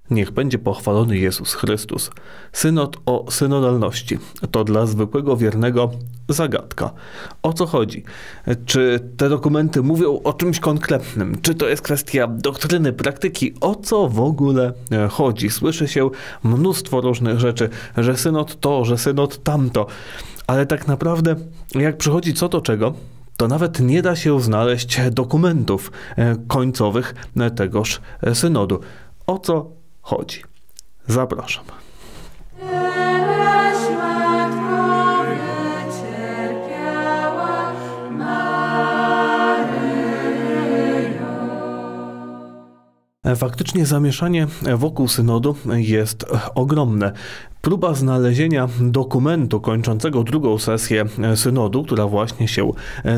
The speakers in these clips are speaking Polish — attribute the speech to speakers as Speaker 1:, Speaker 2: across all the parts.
Speaker 1: Niech będzie pochwalony Jezus Chrystus. Synod o synodalności. To dla zwykłego wiernego zagadka. O co chodzi? Czy te dokumenty mówią o czymś konkretnym? Czy to jest kwestia doktryny, praktyki? O co w ogóle chodzi? Słyszy się mnóstwo różnych rzeczy, że synod to, że synod tamto. Ale tak naprawdę, jak przychodzi co do czego, to nawet nie da się znaleźć dokumentów końcowych tegoż synodu. O co chodzi? Zapraszam. Faktycznie zamieszanie wokół synodu jest ogromne. Próba znalezienia dokumentu kończącego drugą sesję synodu, która właśnie się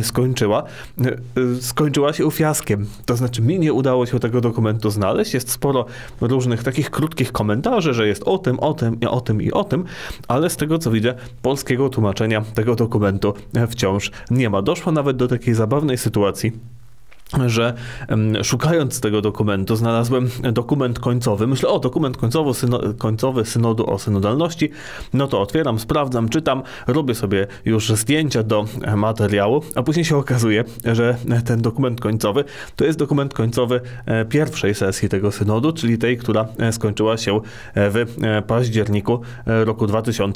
Speaker 1: skończyła się fiaskiem. To znaczy mi nie udało się tego dokumentu znaleźć. Jest sporo różnych takich krótkich komentarzy, że jest o tym, i o tym, ale z tego co widzę, polskiego tłumaczenia tego dokumentu wciąż nie ma. Doszło nawet do takiej zabawnej sytuacji, że szukając tego dokumentu znalazłem dokument końcowy. Myślę, dokument końcowy synodu o synodalności. No to otwieram, sprawdzam, czytam, robię sobie już zdjęcia do materiału, a później się okazuje, że ten dokument końcowy to jest dokument końcowy pierwszej sesji tego synodu, czyli tej, która skończyła się w październiku roku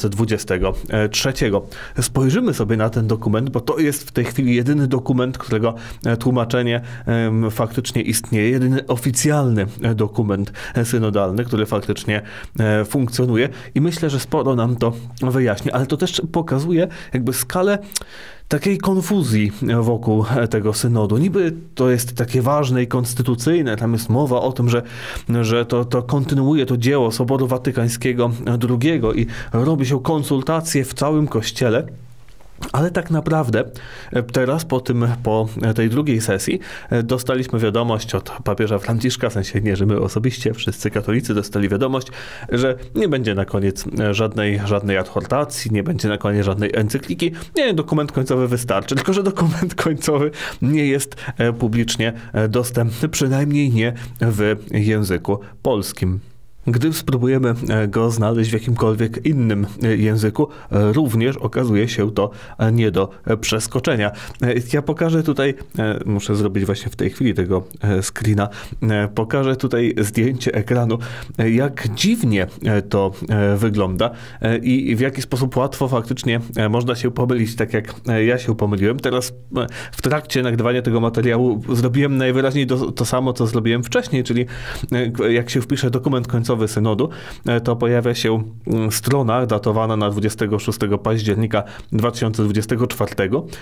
Speaker 1: 2023. Spojrzymy sobie na ten dokument, bo to jest w tej chwili jedyny dokument, którego tłumaczenie faktycznie istnieje, jedyny oficjalny dokument synodalny, który faktycznie funkcjonuje i myślę, że sporo nam to wyjaśni, ale to też pokazuje jakby skalę takiej konfuzji wokół tego synodu. Niby to jest takie ważne i konstytucyjne, tam jest mowa o tym, że to kontynuuje to dzieło Soboru Watykańskiego II i robi się konsultacje w całym Kościele. Ale tak naprawdę teraz po tej drugiej sesji dostaliśmy wiadomość od papieża Franciszka, w sensie nie, że my osobiście, wszyscy katolicy dostali wiadomość, że nie będzie na koniec żadnej adhortacji, nie będzie na koniec żadnej encykliki. Nie, dokument końcowy wystarczy, tylko że dokument końcowy nie jest publicznie dostępny, przynajmniej nie w języku polskim. Gdy spróbujemy go znaleźć w jakimkolwiek innym języku, również okazuje się to nie do przeskoczenia. Ja pokażę tutaj, muszę zrobić właśnie w tej chwili tego screena, pokażę tutaj zdjęcie ekranu, jak dziwnie to wygląda i w jaki sposób łatwo faktycznie można się pomylić, tak jak ja się pomyliłem. Teraz w trakcie nagrywania tego materiału zrobiłem najwyraźniej to samo, co zrobiłem wcześniej, czyli jak się wpisze dokument końcowy synodu, to pojawia się strona datowana na 26 października 2024.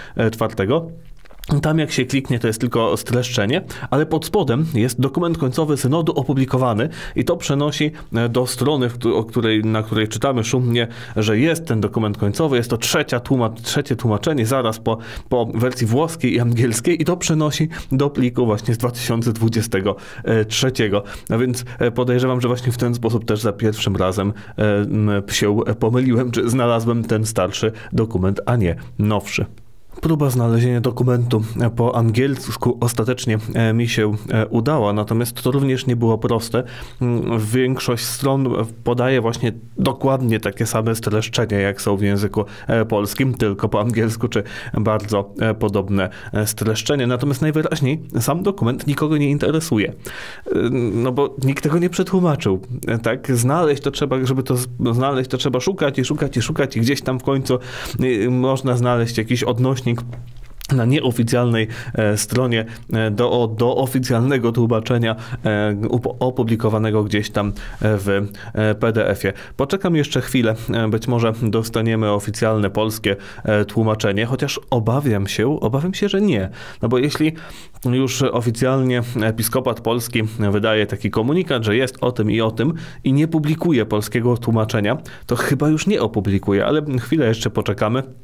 Speaker 1: Tam jak się kliknie, to jest tylko streszczenie, ale pod spodem jest dokument końcowy synodu opublikowany i to przenosi do strony, na której czytamy szumnie, że jest ten dokument końcowy. Jest to trzecie tłumaczenie zaraz po wersji włoskiej i angielskiej i to przenosi do pliku właśnie z 2023. A więc podejrzewam, że właśnie w ten sposób też za pierwszym razem się pomyliłem, czy znalazłem ten starszy dokument, a nie nowszy. Próba znalezienia dokumentu po angielsku ostatecznie mi się udała, natomiast to również nie było proste. Większość stron podaje właśnie dokładnie takie same streszczenia, jak są w języku polskim, tylko po angielsku, czy bardzo podobne streszczenie. Natomiast najwyraźniej sam dokument nikogo nie interesuje, no bo nikt tego nie przetłumaczył. Tak? Żeby to znaleźć, to trzeba szukać i gdzieś tam w końcu można znaleźć jakiś odnośnik na nieoficjalnej stronie do oficjalnego tłumaczenia opublikowanego gdzieś tam w PDF-ie. Poczekam jeszcze chwilę, być może dostaniemy oficjalne polskie tłumaczenie, chociaż obawiam się, że nie. No bo jeśli już oficjalnie Episkopat Polski wydaje taki komunikat, że jest o tym i nie publikuje polskiego tłumaczenia, to chyba już nie opublikuje, ale chwilę jeszcze poczekamy.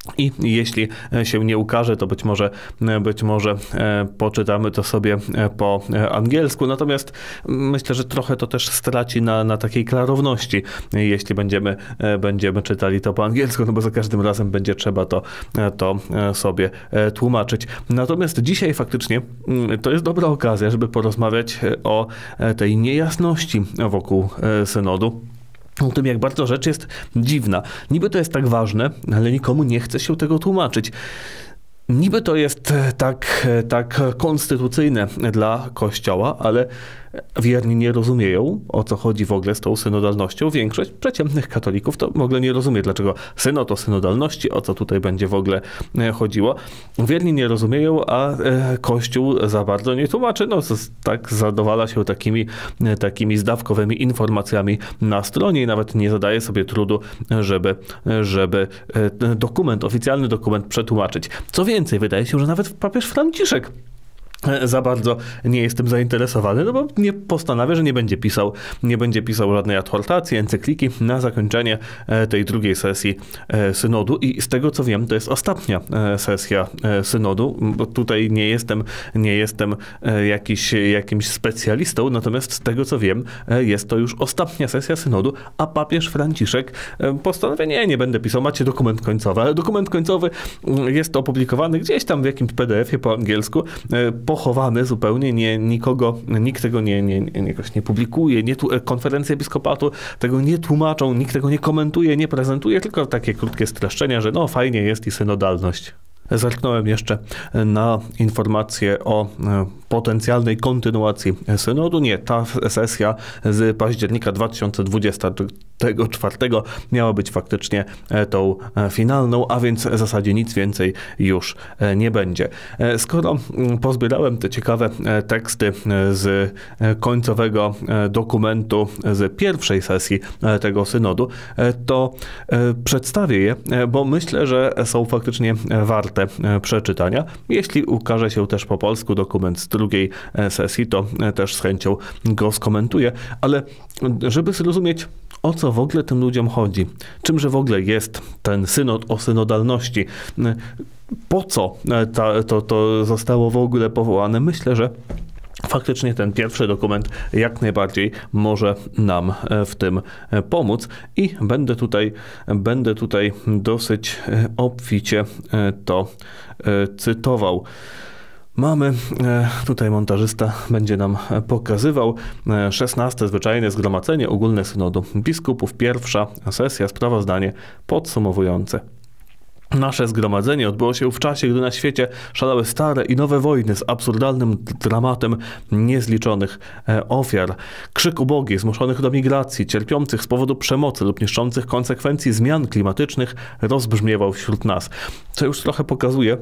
Speaker 1: I jeśli się nie ukaże, to być może poczytamy to sobie po angielsku. Natomiast myślę, że trochę to też straci na takiej klarowności, jeśli będziemy czytali to po angielsku, no bo za każdym razem będzie trzeba to sobie tłumaczyć. Natomiast dzisiaj faktycznie to jest dobra okazja, żeby porozmawiać o tej niejasności wokół synodu. O tym, jak bardzo rzecz jest dziwna. Niby to jest tak ważne, ale nikomu nie chce się tego tłumaczyć. Niby to jest tak konstytucyjne dla Kościoła, ale wierni nie rozumieją, o co chodzi w ogóle z tą synodalnością. Większość przeciętnych katolików to w ogóle nie rozumie, dlaczego synod o synodalności, o co tutaj będzie w ogóle chodziło. Wierni nie rozumieją, a Kościół za bardzo nie tłumaczy. No, tak zadowala się takimi zdawkowymi informacjami na stronie i nawet nie zadaje sobie trudu, żeby oficjalny dokument przetłumaczyć. Co więcej, wydaje się, że nawet papież Franciszek za bardzo nie jestem zainteresowany, no bo nie postanawia, że nie będzie pisał żadnej adhortacji, encykliki na zakończenie tej drugiej sesji synodu i z tego co wiem, to jest ostatnia sesja synodu, bo tutaj nie jestem jakimś specjalistą, natomiast z tego co wiem, jest to już ostatnia sesja synodu, a papież Franciszek postanawia, nie będę pisał, macie dokument końcowy, ale dokument końcowy jest opublikowany gdzieś tam w jakimś PDF-ie po angielsku, pochowany zupełnie, nikt tego jakoś nie publikuje, konferencja episkopatu tego nie tłumaczą, nikt tego nie komentuje, nie prezentuje, tylko takie krótkie streszczenia, że no fajnie jest i synodalność. Zerknąłem jeszcze na informacje o potencjalnej kontynuacji synodu. Nie, ta sesja z października 2024 miała być faktycznie tą finalną, więc w zasadzie nic więcej już nie będzie. Skoro pozbierałem te ciekawe teksty z końcowego dokumentu z pierwszej sesji tego synodu, to przedstawię je, bo myślę, że są faktycznie warte przeczytania. Jeśli ukaże się też po polsku dokument z drugiej sesji, to też z chęcią go skomentuję, ale żeby zrozumieć, o co w ogóle tym ludziom chodzi, czymże w ogóle jest ten synod o synodalności, po co to zostało w ogóle powołane, myślę, że faktycznie ten pierwszy dokument jak najbardziej może nam w tym pomóc i będę tutaj dosyć obficie to cytował. Mamy, tutaj montażysta będzie nam pokazywał, 16. Zwyczajne Zgromadzenie Ogólne Synodu Biskupów, pierwsza sesja, sprawozdanie podsumowujące. Nasze zgromadzenie odbyło się w czasie, gdy na świecie szalały stare i nowe wojny z absurdalnym dramatem niezliczonych ofiar. Krzyk ubogich, zmuszonych do migracji, cierpiących z powodu przemocy lub niszczących konsekwencji zmian klimatycznych rozbrzmiewał wśród nas. Co już trochę pokazuje,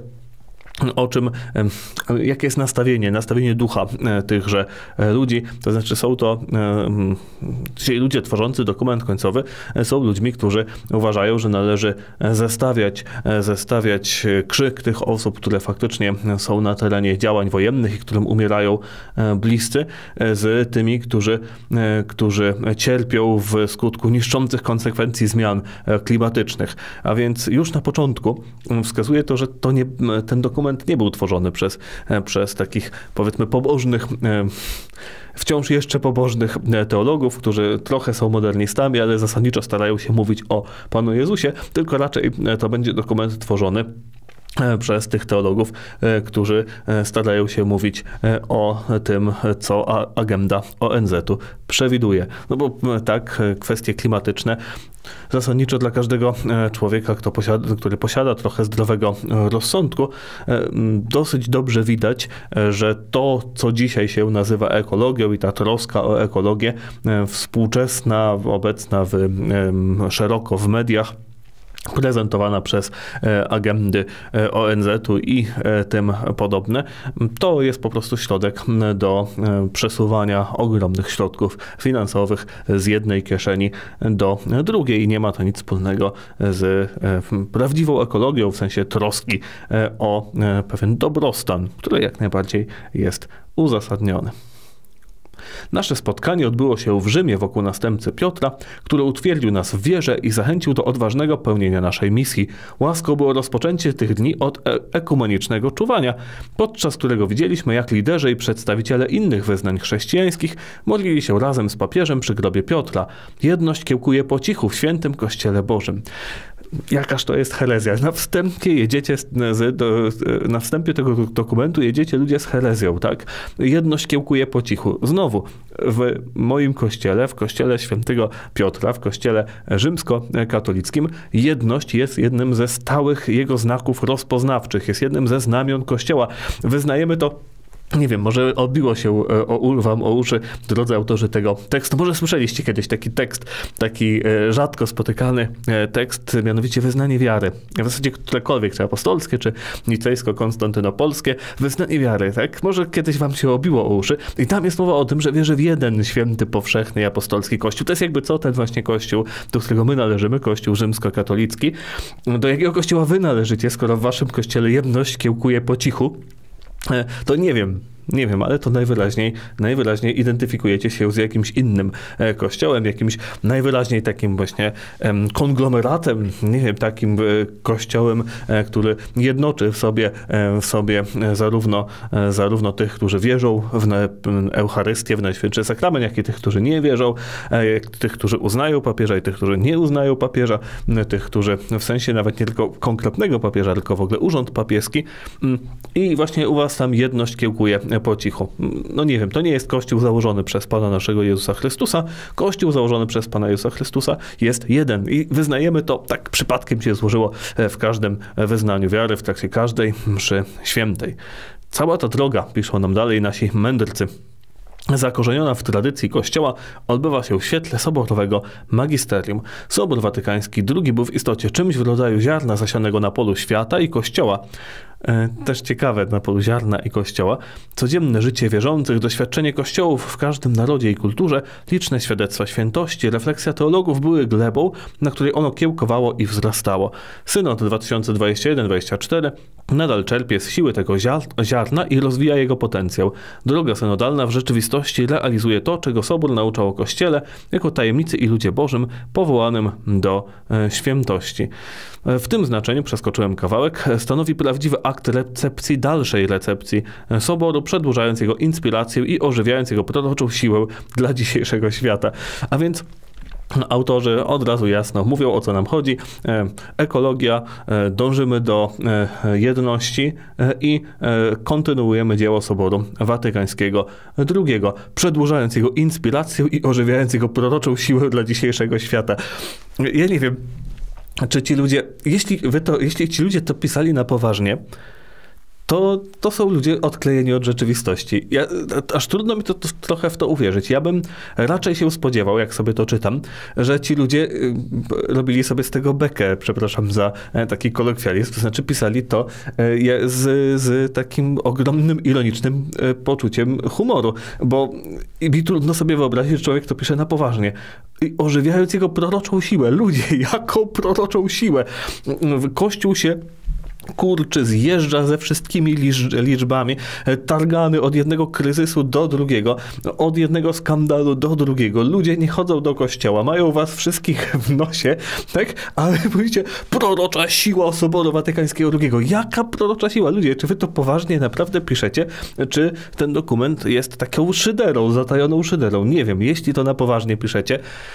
Speaker 1: jakie jest nastawienie ducha tychże ludzi, to znaczy są to ci ludzie tworzący dokument końcowy, są ludźmi, którzy uważają, że należy zestawiać krzyk tych osób, które faktycznie są na terenie działań wojennych i którym umierają bliscy, z tymi, którzy cierpią w skutku niszczących konsekwencji zmian klimatycznych. A więc już na początku wskazuje to, że ten dokument nie był tworzony przez takich, powiedzmy, pobożnych, wciąż jeszcze pobożnych teologów, którzy trochę są modernistami, ale zasadniczo starają się mówić o Panu Jezusie, tylko raczej to będzie dokument tworzony przez tych teologów, którzy starają się mówić o tym, co agenda ONZ-u przewiduje. No bo tak, kwestie klimatyczne zasadniczo dla każdego człowieka, który posiada trochę zdrowego rozsądku, dosyć dobrze widać, że to, co dzisiaj się nazywa ekologią i ta troska o ekologię współczesna, obecna szeroko w mediach, prezentowana przez agendy ONZ-u i tym podobne, to jest po prostu środek do przesuwania ogromnych środków finansowych z jednej kieszeni do drugiej. Nie ma to nic wspólnego z prawdziwą ekologią, w sensie troski o pewien dobrostan, który jak najbardziej jest uzasadniony. Nasze spotkanie odbyło się w Rzymie wokół następcy Piotra, który utwierdził nas w wierze i zachęcił do odważnego pełnienia naszej misji. Łaską było rozpoczęcie tych dni od ekumenicznego czuwania, podczas którego widzieliśmy, jak liderzy i przedstawiciele innych wyznań chrześcijańskich modlili się razem z papieżem przy grobie Piotra. Jedność kiełkuje po cichu w świętym Kościele Bożym. Jakaż to jest herezja. Na wstępie tego dokumentu jedziecie ludzie z herezją, tak? Jedność kiełkuje po cichu. Znowu, w moim kościele, w kościele świętego Piotra, w kościele rzymskokatolickim, jedność jest jednym ze stałych jego znaków rozpoznawczych, jest jednym ze znamion kościoła. Wyznajemy to. Nie wiem, może odbiło się wam o uszy, drodzy autorzy tego tekstu. Może słyszeliście kiedyś taki tekst, taki rzadko spotykany tekst, mianowicie wyznanie wiary. W zasadzie którekolwiek, czy apostolskie, czy nicejsko-konstantynopolskie, wyznanie wiary, tak? Może kiedyś wam się obiło o uszy. I tam jest mowa o tym, że wierzę w jeden święty, powszechny, apostolski Kościół. To jest jakby co ten właśnie Kościół, do którego my należymy, Kościół rzymskokatolicki. Do jakiego kościoła wy należycie, skoro w waszym kościele jedność kiełkuje po cichu? To nie wiem, ale to najwyraźniej identyfikujecie się z jakimś innym kościołem, jakimś najwyraźniej takim właśnie konglomeratem, nie wiem, takim kościołem, który jednoczy w sobie zarówno tych, którzy wierzą w Eucharystię, w Najświętszy Sakrament, jak i tych, którzy nie wierzą, tych, którzy uznają papieża i tych, którzy nie uznają papieża, tych, którzy w sensie nawet nie tylko konkretnego papieża, tylko w ogóle urząd papieski. I właśnie u was tam jedność kiełkuje po cichu. No nie wiem, to nie jest Kościół założony przez Pana naszego Jezusa Chrystusa. Kościół założony przez Pana Jezusa Chrystusa jest jeden i wyznajemy to, tak przypadkiem się złożyło w każdym wyznaniu wiary, w trakcie każdej mszy świętej. Cała ta droga, piszą nam dalej nasi mędrcy, zakorzeniona w tradycji Kościoła, odbywa się w świetle soborowego magisterium. Sobór Watykański II był w istocie czymś w rodzaju ziarna zasianego na polu świata i Kościoła. Też ciekawe, na polu ziarna i Kościoła. Codzienne życie wierzących, doświadczenie kościołów w każdym narodzie i kulturze, liczne świadectwa świętości, refleksja teologów były glebą, na której ono kiełkowało i wzrastało. Synod 2021-24 nadal czerpie z siły tego ziarna i rozwija jego potencjał. Droga synodalna w rzeczywistości realizuje to, czego Sobór nauczał o Kościele, jako tajemnicy i ludzie Bożym powołanym do świętości. W tym znaczeniu, przeskoczyłem kawałek, stanowi prawdziwy akt recepcji, dalszej recepcji Soboru, przedłużając jego inspirację i ożywiając jego proroczą siłę dla dzisiejszego świata. A więc autorzy od razu jasno mówią, o co nam chodzi. Ekologia, dążymy do jedności i kontynuujemy dzieło Soboru Watykańskiego II, przedłużając jego inspirację i ożywiając jego proroczą siłę dla dzisiejszego świata. Ja nie wiem, czy ci ludzie, jeśli ci ludzie to pisali na poważnie, to są ludzie odklejeni od rzeczywistości. Aż trudno mi to trochę w to uwierzyć. Ja bym raczej się spodziewał, jak sobie to czytam, że ci ludzie robili sobie z tego bekę, przepraszam za taki kolokwializm, to znaczy pisali to z takim ogromnym, ironicznym poczuciem humoru, bo mi trudno sobie wyobrazić, że człowiek to pisze na poważnie. I ożywiając jego proroczą siłę. Ludzie, jaką proroczą siłę? Kościół się kurczy, zjeżdża ze wszystkimi liczbami, targany od jednego kryzysu do drugiego, od jednego skandalu do drugiego. Ludzie nie chodzą do kościoła, mają was wszystkich w nosie, tak? Ale mówicie, prorocza siła Soboru Watykańskiego II. Jaka prorocza siła? Ludzie, czy wy to poważnie naprawdę piszecie? Czy ten dokument jest taką szyderą, zatajoną szyderą? Nie wiem, jeśli to na poważnie piszecie,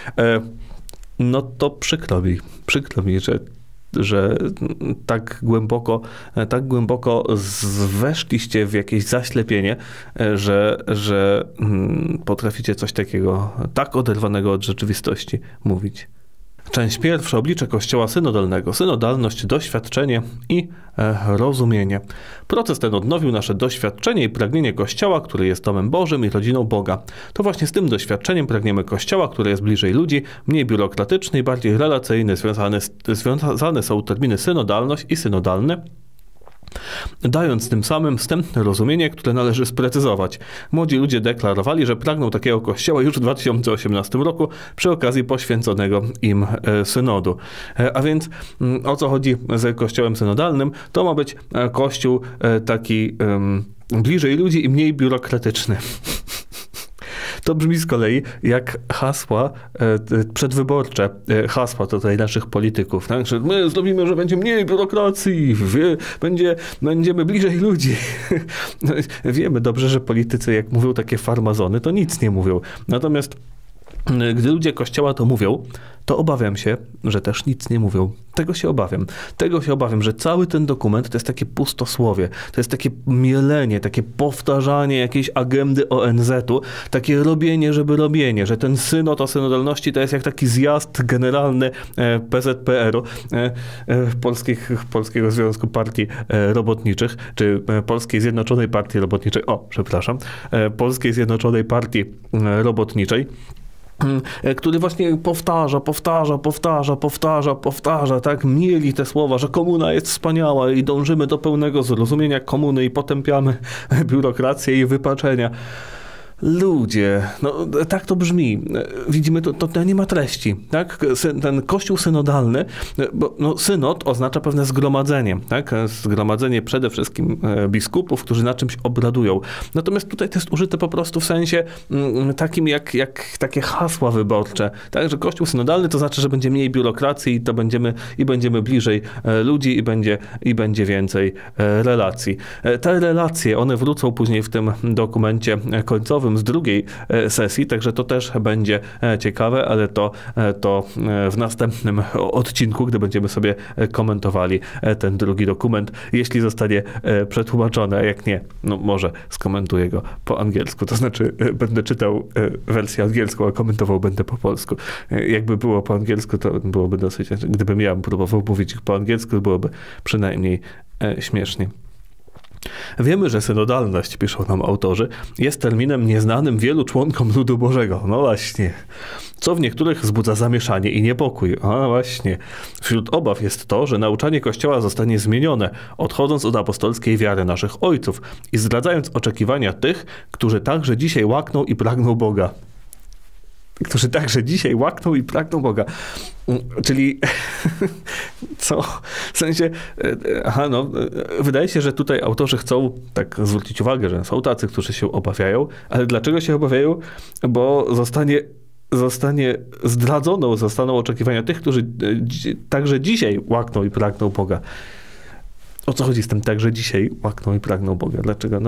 Speaker 1: no to przykro mi, że tak głęboko weszliście w jakieś zaślepienie, że potraficie coś takiego tak oderwanego od rzeczywistości mówić. Część pierwsza. Oblicze Kościoła synodalnego. Synodalność, doświadczenie i rozumienie. Proces ten odnowił nasze doświadczenie i pragnienie Kościoła, który jest domem Bożym i rodziną Boga. To właśnie z tym doświadczeniem pragniemy Kościoła, który jest bliżej ludzi, mniej biurokratyczny i bardziej relacyjny. Związane są terminy synodalność i synodalne, dając tym samym wstępne rozumienie, które należy sprecyzować. Młodzi ludzie deklarowali, że pragną takiego kościoła już w 2018 roku przy okazji poświęconego im synodu. A więc o co chodzi z kościołem synodalnym? To ma być kościół taki bliżej ludzi i mniej biurokratyczny. To brzmi z kolei jak hasła przedwyborcze, hasła tutaj naszych polityków, tak? Że my zrobimy, że będzie mniej biurokracji, będziemy bliżej ludzi. Wiemy dobrze, że politycy jak mówią takie farmazony, to nic nie mówią. Natomiast gdy ludzie Kościoła to mówią, to obawiam się, że też nic nie mówią. Tego się obawiam. Tego się obawiam, że cały ten dokument to jest takie pustosłowie, to jest takie mielenie, takie powtarzanie jakiejś agendy ONZ-u, takie robienie, żeby robienie, że ten synod o synodalności to jest jak taki zjazd generalny PZPR-u, Polskiego Związku Partii Robotniczych, czy Polskiej Zjednoczonej Partii Robotniczej, Polskiej Zjednoczonej Partii Robotniczej, który właśnie powtarza, tak, mieli te słowa, że komuna jest wspaniała i dążymy do pełnego zrozumienia komuny i potępiamy biurokrację i wypaczenia. Ludzie, no tak to brzmi. Widzimy, to nie ma treści, tak? Ten kościół synodalny, bo no, synod oznacza pewne zgromadzenie, tak? Zgromadzenie przede wszystkim biskupów, którzy na czymś obradują. Natomiast tutaj to jest użyte po prostu w sensie takim jak takie hasła wyborcze, tak? Że kościół synodalny to znaczy, że będzie mniej biurokracji i będziemy bliżej ludzi i będzie więcej relacji. Te relacje, one wrócą później w tym dokumencie końcowym z drugiej sesji, także to też będzie ciekawe, ale to w następnym odcinku, gdy będziemy sobie komentowali ten drugi dokument, jeśli zostanie przetłumaczony, a jak nie, no może skomentuję go po angielsku, to znaczy będę czytał wersję angielską, a komentował będę po polsku. Jakby było po angielsku, to byłoby dosyć, gdybym ja próbował mówić ich po angielsku, byłoby przynajmniej śmiesznie. Wiemy, że synodalność, piszą nam autorzy, jest terminem nieznanym wielu członkom ludu Bożego. No właśnie. Co w niektórych wzbudza zamieszanie i niepokój. A właśnie. Wśród obaw jest to, że nauczanie Kościoła zostanie zmienione, odchodząc od apostolskiej wiary naszych ojców i zdradzając oczekiwania tych, którzy także dzisiaj łakną i pragną Boga. Czyli co? W sensie, wydaje się, że tutaj autorzy chcą tak zwrócić uwagę, że są tacy, którzy się obawiają, ale dlaczego się obawiają? Bo zostaną oczekiwania tych, którzy także dzisiaj łakną i pragną Boga. O co chodzi z tym także dzisiaj łakną i pragną Boga? Dlaczego?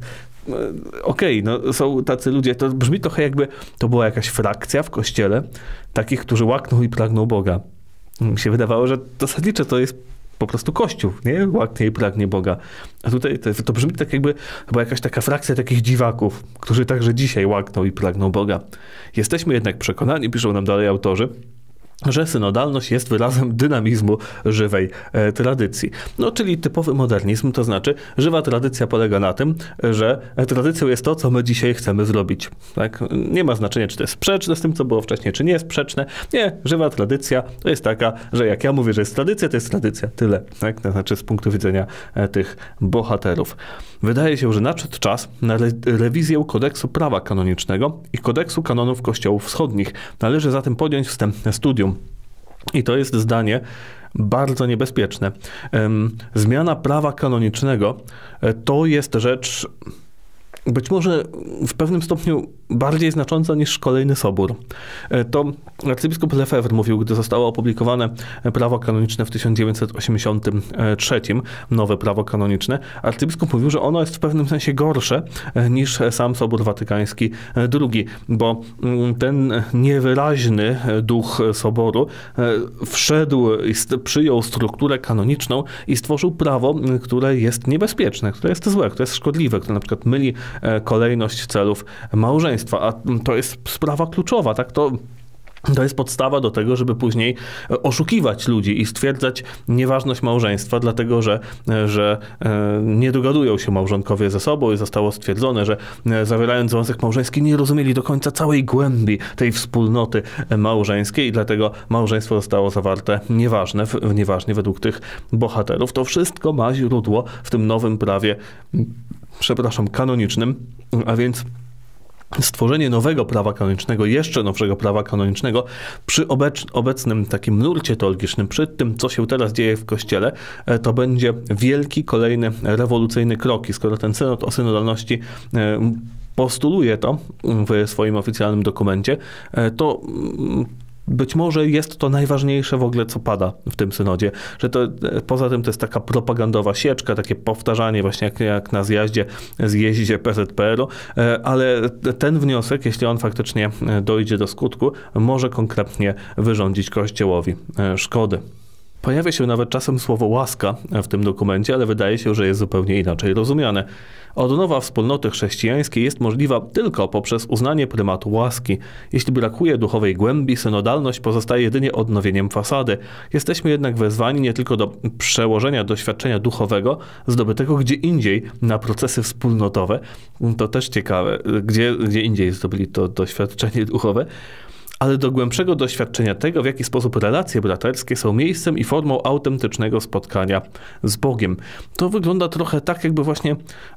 Speaker 1: Okej, są tacy ludzie, to brzmi trochę jakby to była jakaś frakcja w Kościele takich, którzy łakną i pragną Boga. Mi się wydawało, że zasadniczo to jest po prostu Kościół, nie? Łaknie i pragnie Boga. A tutaj to brzmi tak jakby była jakaś taka frakcja takich dziwaków, którzy także dzisiaj łakną i pragną Boga. Jesteśmy jednak przekonani, piszą nam dalej autorzy, że synodalność jest wyrazem dynamizmu żywej tradycji. Czyli typowy modernizm, to znaczy żywa tradycja polega na tym, że tradycją jest to, co my dzisiaj chcemy zrobić. Tak? Nie ma znaczenia, czy to jest sprzeczne z tym, co było wcześniej, czy nie jest sprzeczne. Nie, żywa tradycja to jest taka, że jak ja mówię, że jest tradycja, to jest tradycja. Tyle. Tak? To znaczy z punktu widzenia tych bohaterów. Wydaje się, że nadszedł czas na rewizję kodeksu prawa kanonicznego i kodeksu kanonów kościołów wschodnich. Należy zatem podjąć wstępne studium. I to jest zdanie bardzo niebezpieczne. Zmiana prawa kanonicznego to jest rzecz być może w pewnym stopniu bardziej znacząca niż kolejny sobór. To arcybiskup Lefebvre mówił, gdy zostało opublikowane prawo kanoniczne w 1983, nowe prawo kanoniczne, arcybiskup mówił, że ono jest w pewnym sensie gorsze niż sam Sobór Watykański II, bo ten niewyraźny duch soboru wszedł i przyjął strukturę kanoniczną i stworzył prawo, które jest niebezpieczne, które jest złe, które jest szkodliwe, które na przykład myli kolejność celów małżeństwa, a to jest sprawa kluczowa, tak? To jest podstawa do tego, żeby później oszukiwać ludzi i stwierdzać nieważność małżeństwa, dlatego że nie dogadują się małżonkowie ze sobą i zostało stwierdzone, że zawierając związek małżeński nie rozumieli do końca całej głębi tej wspólnoty małżeńskiej i dlatego małżeństwo zostało zawarte nieważnie według tych bohaterów. To wszystko ma źródło w tym nowym prawie, kanonicznym, a więc stworzenie nowego prawa kanonicznego, jeszcze nowszego prawa kanonicznego przy obecnym takim nurcie teologicznym, przy tym, co się teraz dzieje w Kościele, to będzie wielki, kolejny, rewolucyjny krok. I skoro ten synod o synodalności postuluje to w swoim oficjalnym dokumencie, to być może jest to najważniejsze w ogóle, co pada w tym synodzie, że to poza tym to jest taka propagandowa sieczka, takie powtarzanie właśnie jak na zjeździe PZPR-u, ale ten wniosek, jeśli on faktycznie dojdzie do skutku, może konkretnie wyrządzić Kościołowi szkody. Pojawia się nawet czasem słowo łaska w tym dokumencie, ale wydaje się, że jest zupełnie inaczej rozumiane. Odnowa wspólnoty chrześcijańskiej jest możliwa tylko poprzez uznanie prymatu łaski. Jeśli brakuje duchowej głębi, synodalność pozostaje jedynie odnowieniem fasady. Jesteśmy jednak wezwani nie tylko do przełożenia doświadczenia duchowego zdobytego gdzie indziej na procesy wspólnotowe. To też ciekawe, gdzie indziej zdobyli to doświadczenie duchowe, ale do głębszego doświadczenia tego, w jaki sposób relacje braterskie są miejscem i formą autentycznego spotkania z Bogiem. To wygląda trochę tak, jakby właśnie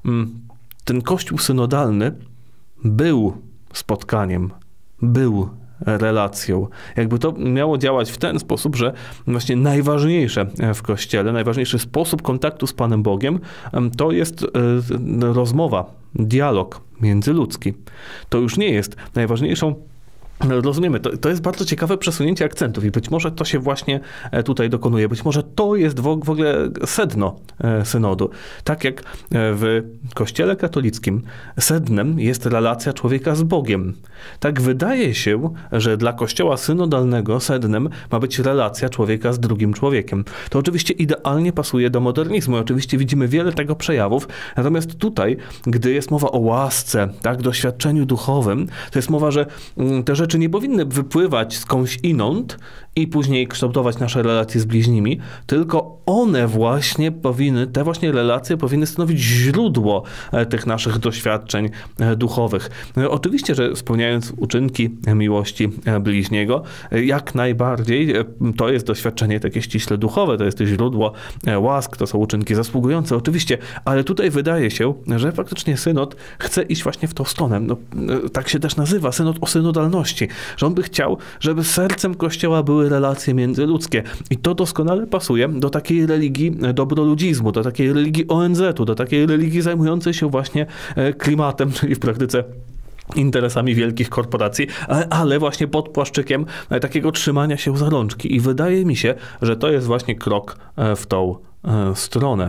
Speaker 1: ten Kościół synodalny był spotkaniem, był relacją. Jakby to miało działać w ten sposób, że właśnie najważniejsze w Kościele, najważniejszy sposób kontaktu z Panem Bogiem to jest rozmowa, dialog międzyludzki. To już nie jest najważniejszą. Rozumiemy, to jest bardzo ciekawe przesunięcie akcentów i być może to się właśnie tutaj dokonuje. Być może to jest w ogóle sedno synodu. Tak jak w Kościele katolickim sednem jest relacja człowieka z Bogiem. Tak wydaje się, że dla Kościoła synodalnego sednem ma być relacja człowieka z drugim człowiekiem. To oczywiście idealnie pasuje do modernizmu. Oczywiście widzimy wiele tego przejawów. Natomiast tutaj, gdy jest mowa o łasce, tak, doświadczeniu duchowym, to jest mowa, że te rzeczy nie powinny wypływać skądś inąd i później kształtować nasze relacje z bliźnimi, tylko one właśnie te właśnie relacje powinny stanowić źródło tych naszych doświadczeń duchowych. Oczywiście, że spełniając uczynki miłości bliźniego, jak najbardziej to jest doświadczenie takie ściśle duchowe, to jest źródło łask, to są uczynki zasługujące oczywiście, ale tutaj wydaje się, że faktycznie synod chce iść właśnie w tą stronę. No, tak się też nazywa, synod o synodalności, że on by chciał, żeby sercem Kościoła były relacje międzyludzkie. I to doskonale pasuje do takiej religii dobroludzizmu, do takiej religii ONZ-u, do takiej religii zajmującej się właśnie klimatem, czyli w praktyce interesami wielkich korporacji, ale właśnie pod płaszczykiem takiego trzymania się za rączki. I wydaje mi się, że to jest właśnie krok w tą stronę.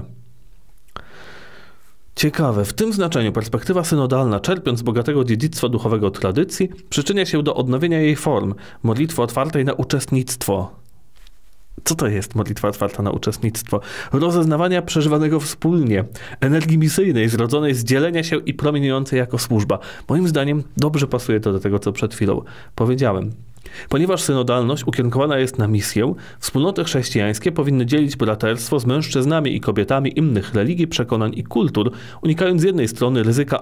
Speaker 1: Ciekawe, w tym znaczeniu perspektywa synodalna, czerpiąc z bogatego dziedzictwa duchowego tradycji, przyczynia się do odnowienia jej form, modlitwy otwartej na uczestnictwo. Co to jest modlitwa otwarta na uczestnictwo? Rozeznawania przeżywanego wspólnie, energii misyjnej, zrodzonej z dzielenia się i promieniującej jako służba. Moim zdaniem dobrze pasuje to do tego, co przed chwilą powiedziałem. Ponieważ synodalność ukierunkowana jest na misję, wspólnoty chrześcijańskie powinny dzielić braterstwo z mężczyznami i kobietami innych religii, przekonań i kultur, unikając z jednej strony ryzyka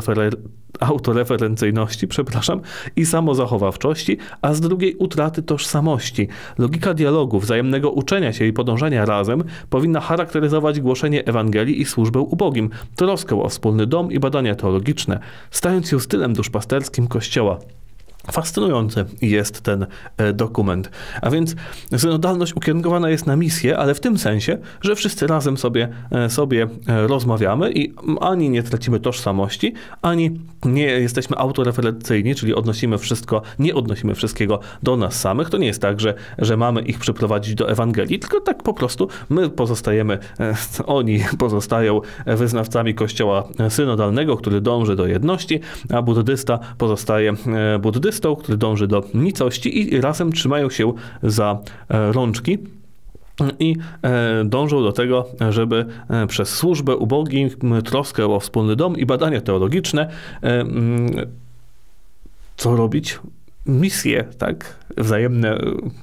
Speaker 1: autoreferencyjności, i samozachowawczości, a z drugiej utraty tożsamości. Logika dialogu, wzajemnego uczenia się i podążania razem powinna charakteryzować głoszenie Ewangelii i służbę ubogim, troskę o wspólny dom i badania teologiczne, stając się stylem duszpasterskim Kościoła. Fascynujący jest ten dokument. A więc synodalność ukierunkowana jest na misję, ale w tym sensie, że wszyscy razem sobie rozmawiamy i ani nie tracimy tożsamości, ani nie jesteśmy autoreferencyjni, czyli nie odnosimy wszystkiego do nas samych. To nie jest tak, że mamy ich przyprowadzić do Ewangelii, tylko tak po prostu my oni pozostają wyznawcami Kościoła synodalnego, który dąży do jedności, a buddysta pozostaje buddystą, który dąży do nicości i razem trzymają się za rączki i dążą do tego, żeby przez służbę ubogim, troskę o wspólny dom i badania teologiczne co robić? Misje, tak? Wzajemne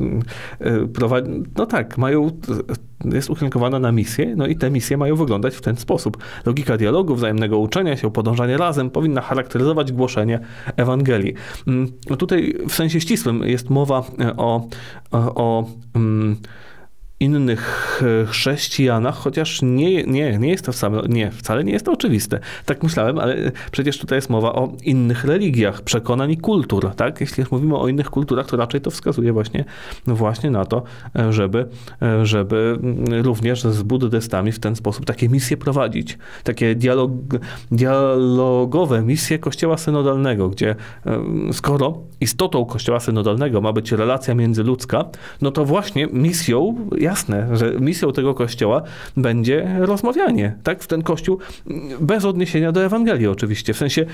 Speaker 1: jest ukierunkowana na misję, no i te misje mają wyglądać w ten sposób. Logika dialogu, wzajemnego uczenia się, podążanie razem powinna charakteryzować głoszenie Ewangelii. Tutaj w sensie ścisłym jest mowa o innych chrześcijanach, chociaż nie jest to wcale nie jest to oczywiste. Tak myślałem, ale przecież tutaj jest mowa o innych religiach, przekonań i kultur, tak? Jeśli już mówimy o innych kulturach, to raczej to wskazuje właśnie na to, żeby również z buddystami w ten sposób takie misje prowadzić. Takie dialogowe misje Kościoła synodalnego, gdzie skoro istotą Kościoła synodalnego ma być relacja międzyludzka, no to właśnie misją, jasne, że misją tego Kościoła będzie rozmawianie, tak? W ten Kościół bez odniesienia do Ewangelii oczywiście, w sensie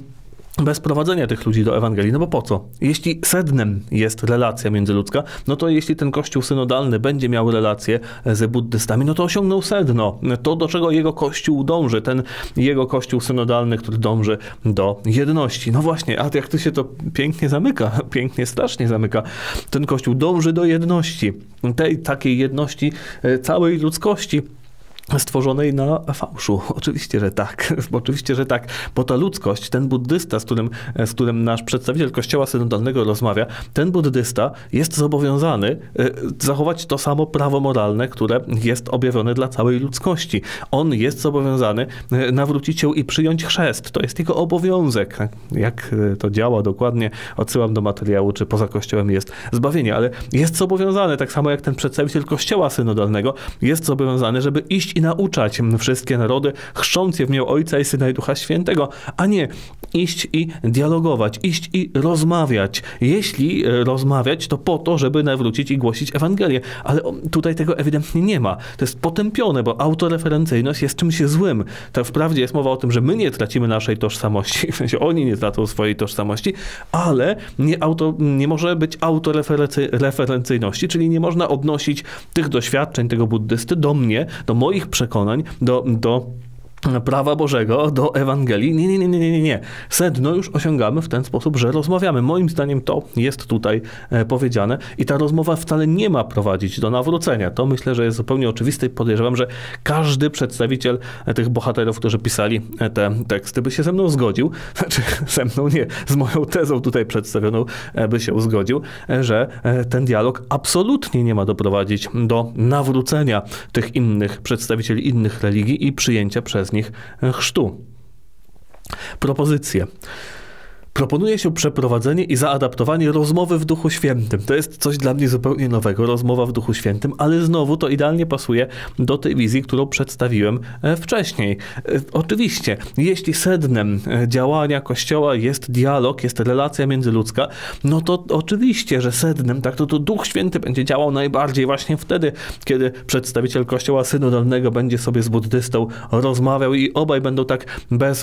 Speaker 1: bez prowadzenia tych ludzi do Ewangelii, no bo po co? Jeśli sednem jest relacja międzyludzka, no to jeśli ten Kościół synodalny będzie miał relację z buddystami, no to osiągnął sedno. To, do czego jego Kościół dąży, ten jego Kościół synodalny, który dąży do jedności. No właśnie, a jak tu się to pięknie zamyka, pięknie, strasznie zamyka. Ten Kościół dąży do jedności. Tej takiej jedności całej ludzkości, stworzonej na fałszu. Oczywiście, że tak. Oczywiście, że tak. Bo ta ludzkość, ten buddysta, z którym nasz przedstawiciel Kościoła synodalnego rozmawia, ten buddysta jest zobowiązany zachować to samo prawo moralne, które jest objawione dla całej ludzkości. On jest zobowiązany nawrócić się i przyjąć chrzest. To jest jego obowiązek. Jak to działa dokładnie, odsyłam do materiału, czy poza Kościołem jest zbawienie, ale jest zobowiązany, tak samo jak ten przedstawiciel Kościoła synodalnego, jest zobowiązany, żeby iść i nauczać wszystkie narody, chrzcząc je w imię Ojca i Syna i Ducha Świętego, a nie iść i dialogować, iść i rozmawiać. Jeśli rozmawiać, to po to, żeby nawrócić i głosić Ewangelię. Ale tutaj tego ewidentnie nie ma. To jest potępione, bo autoreferencyjność jest czymś złym. Tak wprawdzie jest mowa o tym, że my nie tracimy naszej tożsamości, w sensie oni nie tracą swojej tożsamości, ale nie może być autoreferencyjności, czyli nie można odnosić tych doświadczeń tego buddysty do mnie, do moich przekonań, do prawa Bożego, do Ewangelii. Nie. Sedno już osiągamy w ten sposób, że rozmawiamy. Moim zdaniem to jest tutaj powiedziane i ta rozmowa wcale nie ma prowadzić do nawrócenia. To myślę, że jest zupełnie oczywiste i podejrzewam, że każdy przedstawiciel tych bohaterów, którzy pisali te teksty, by się ze mną zgodził, znaczy ze mną nie, z moją tezą tutaj przedstawioną by się zgodził, że ten dialog absolutnie nie ma doprowadzić do nawrócenia tych innych przedstawicieli innych religii i przyjęcia przez nich chrztu. Propozycje. Proponuje się przeprowadzenie i zaadaptowanie rozmowy w Duchu Świętym. To jest coś dla mnie zupełnie nowego, rozmowa w Duchu Świętym, ale znowu to idealnie pasuje do tej wizji, którą przedstawiłem wcześniej. Oczywiście, jeśli sednem działania Kościoła jest dialog, jest relacja międzyludzka, no to oczywiście, że sednem, tak, to Duch Święty będzie działał najbardziej właśnie wtedy, kiedy przedstawiciel Kościoła synodalnego będzie sobie z buddystą rozmawiał i obaj będą tak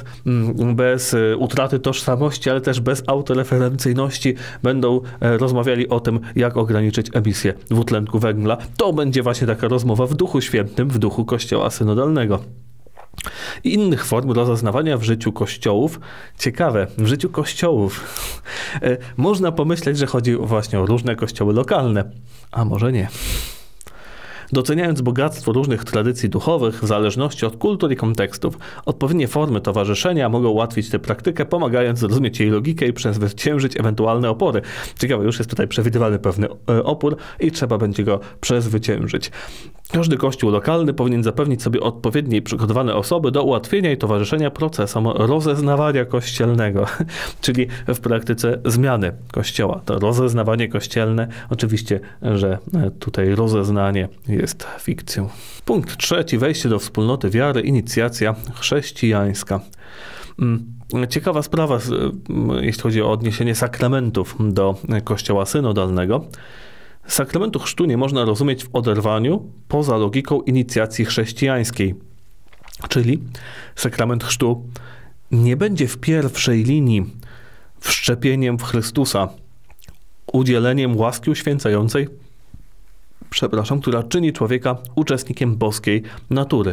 Speaker 1: bez utraty tożsamości, ale też bez autoreferencyjności będą rozmawiali o tym, jak ograniczyć emisję dwutlenku węgla. To będzie właśnie taka rozmowa w Duchu Świętym, w duchu Kościoła synodalnego. I innych form rozeznawania w życiu kościołów. Ciekawe, w życiu kościołów. Można pomyśleć, że chodzi właśnie o różne kościoły lokalne, a może nie. Doceniając bogactwo różnych tradycji duchowych w zależności od kultur i kontekstów, odpowiednie formy towarzyszenia mogą ułatwić tę praktykę, pomagając zrozumieć jej logikę i przezwyciężyć ewentualne opory. Ciekawe, już jest tutaj przewidywany pewny opór i trzeba będzie go przezwyciężyć. Każdy kościół lokalny powinien zapewnić sobie odpowiednie i przygotowane osoby do ułatwienia i towarzyszenia procesom rozeznawania kościelnego, czyli w praktyce zmiany kościoła. To rozeznawanie kościelne, oczywiście, że tutaj rozeznanie jest fikcją. Punkt 3. Wejście do wspólnoty wiary, inicjacja chrześcijańska. Ciekawa sprawa, jeśli chodzi o odniesienie sakramentów do Kościoła synodalnego. Sakramentu chrztu nie można rozumieć w oderwaniu poza logiką inicjacji chrześcijańskiej. Czyli sakrament chrztu nie będzie w pierwszej linii wszczepieniem w Chrystusa, udzieleniem łaski uświęcającej, która czyni człowieka uczestnikiem boskiej natury.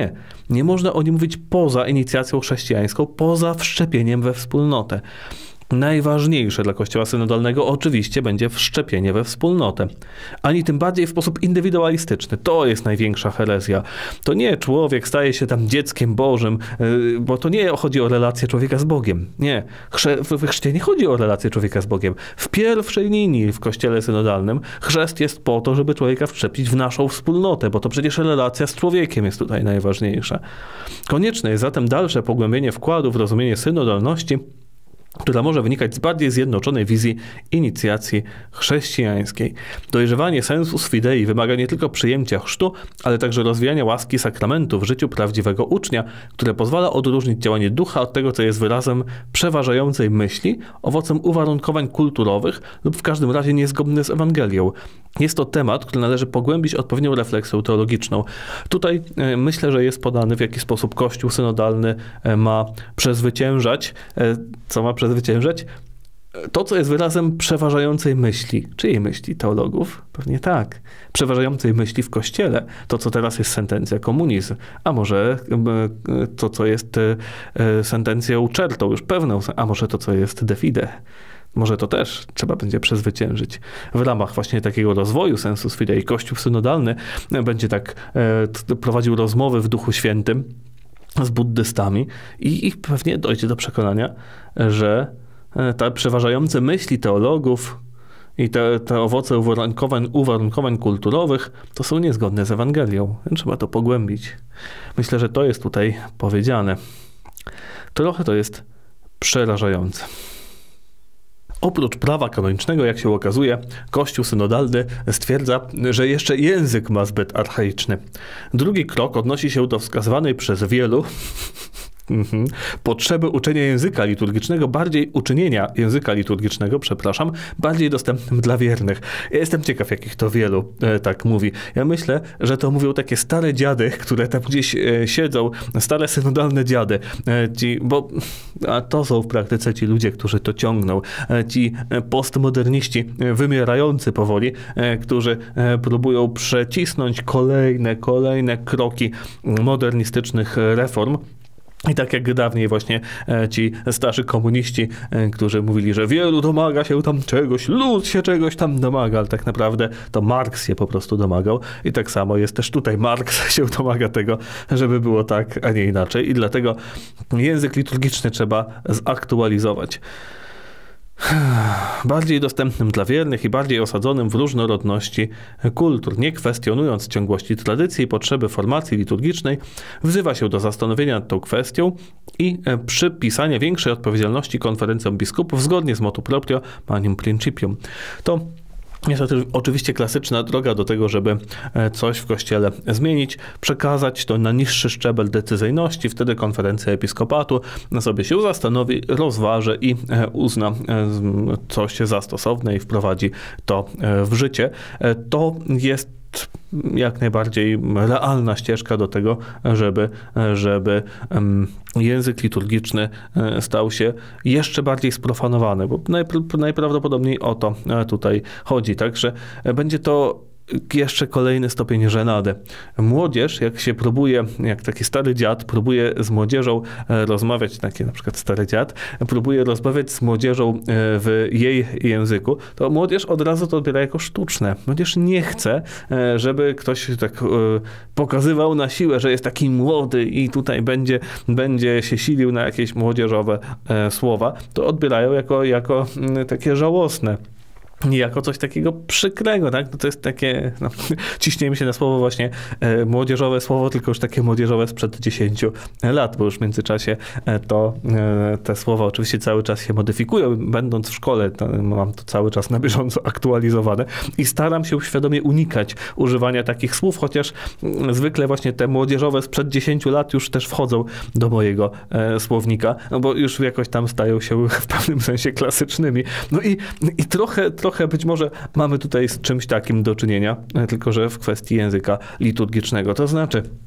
Speaker 1: Nie można o nim mówić poza inicjacją chrześcijańską, poza wszczepieniem we wspólnotę. Najważniejsze dla Kościoła synodalnego oczywiście będzie wszczepienie we wspólnotę. Ani tym bardziej w sposób indywidualistyczny. To jest największa herezja. To nie człowiek staje się tam dzieckiem Bożym, bo to nie chodzi o relację człowieka z Bogiem. Nie. W chrzcie nie chodzi o relację człowieka z Bogiem. W pierwszej linii w Kościele synodalnym chrzest jest po to, żeby człowieka wszczepić w naszą wspólnotę, bo to przecież relacja z człowiekiem jest tutaj najważniejsza. Konieczne jest zatem dalsze pogłębienie wkładu w rozumienie synodalności, która może wynikać z bardziej zjednoczonej wizji inicjacji chrześcijańskiej. Dojrzewanie sensus fidei wymaga nie tylko przyjęcia chrztu, ale także rozwijania łaski sakramentu w życiu prawdziwego ucznia, które pozwala odróżnić działanie ducha od tego, co jest wyrazem przeważającej myśli, owocem uwarunkowań kulturowych lub w każdym razie niezgodny z Ewangelią. Jest to temat, który należy pogłębić odpowiednią refleksją teologiczną. Tutaj myślę, że jest podany, w jaki sposób Kościół synodalny ma przezwyciężać. Co ma przezwyciężać? To, co jest wyrazem przeważającej myśli. Czyjej myśli? Teologów? Pewnie tak. Przeważającej myśli w Kościele. To, co teraz jest sentencja komunizm. A może to, co jest sentencją czertą, już pewną. A może to, co jest de fide. Może to też trzeba będzie przezwyciężyć. W ramach właśnie takiego rozwoju sensus fidei Kościół synodalny będzie tak prowadził rozmowy w Duchu Świętym z buddystami i pewnie dojdzie do przekonania, że te przeważające myśli teologów i te owoce uwarunkowań kulturowych to są niezgodne z Ewangelią. Trzeba to pogłębić. Myślę, że to jest tutaj powiedziane. Trochę to jest przerażające. Oprócz prawa kanonicznego, jak się okazuje, Kościół synodalny stwierdza, że jeszcze język ma zbyt archaiczny. Drugi krok odnosi się do wskazywanej przez wielu potrzeby uczynienia języka liturgicznego, bardziej dostępnym dla wiernych. Ja jestem ciekaw, jakich to wielu tak mówi. Ja myślę, że to mówią takie stare dziady, które tam gdzieś siedzą, stare synodalne dziady, a to są w praktyce ci ludzie, którzy to ciągną, ci postmoderniści wymierający powoli, którzy próbują przecisnąć kolejne kroki modernistycznych reform. I tak jak dawniej właśnie ci starzy komuniści, którzy mówili, że wielu domaga się tam czegoś, lud się czegoś tam domaga, ale tak naprawdę to Marks się po prostu domagał. I tak samo jest też tutaj. Marks się domaga tego, żeby było tak, a nie inaczej. I dlatego język liturgiczny trzeba zaktualizować. Bardziej dostępnym dla wiernych i bardziej osadzonym w różnorodności kultur, nie kwestionując ciągłości tradycji i potrzeby formacji liturgicznej, wzywa się do zastanowienia nad tą kwestią i przypisania większej odpowiedzialności konferencjom biskupów zgodnie z motu proprio Magnum Principium. To jest oczywiście klasyczna droga do tego, żeby coś w Kościele zmienić, przekazać to na niższy szczebel decyzyjności, wtedy konferencja episkopatu sobie się zastanowi, rozważy i uzna coś za stosowne i wprowadzi to w życie. To jest jak najbardziej realna ścieżka do tego, żeby język liturgiczny stał się jeszcze bardziej sprofanowany, bo najprawdopodobniej o to tutaj chodzi. Także będzie to jeszcze kolejny stopień żenady. Młodzież, jak taki stary dziad próbuje z młodzieżą rozmawiać, taki na przykład stary dziad, próbuje rozmawiać z młodzieżą w jej języku, to młodzież od razu to odbiera jako sztuczne. Młodzież nie chce, żeby ktoś tak pokazywał na siłę, że jest taki młody i tutaj będzie się silił na jakieś młodzieżowe słowa. To odbierają jako takie żałosne. Jako coś takiego przykrego, tak? No to jest takie, ciśniemy się na słowo właśnie młodzieżowe słowo, tylko już takie młodzieżowe sprzed 10 lat, bo już w międzyczasie te słowa oczywiście cały czas się modyfikują. Będąc w szkole, mam to cały czas na bieżąco aktualizowane i staram się świadomie unikać używania takich słów, chociaż zwykle właśnie te młodzieżowe sprzed 10 lat już też wchodzą do mojego słownika, no bo już jakoś tam stają się w pewnym sensie klasycznymi. No i trochę być może mamy tutaj z czymś takim do czynienia, tylko że w kwestii języka liturgicznego. To znaczy,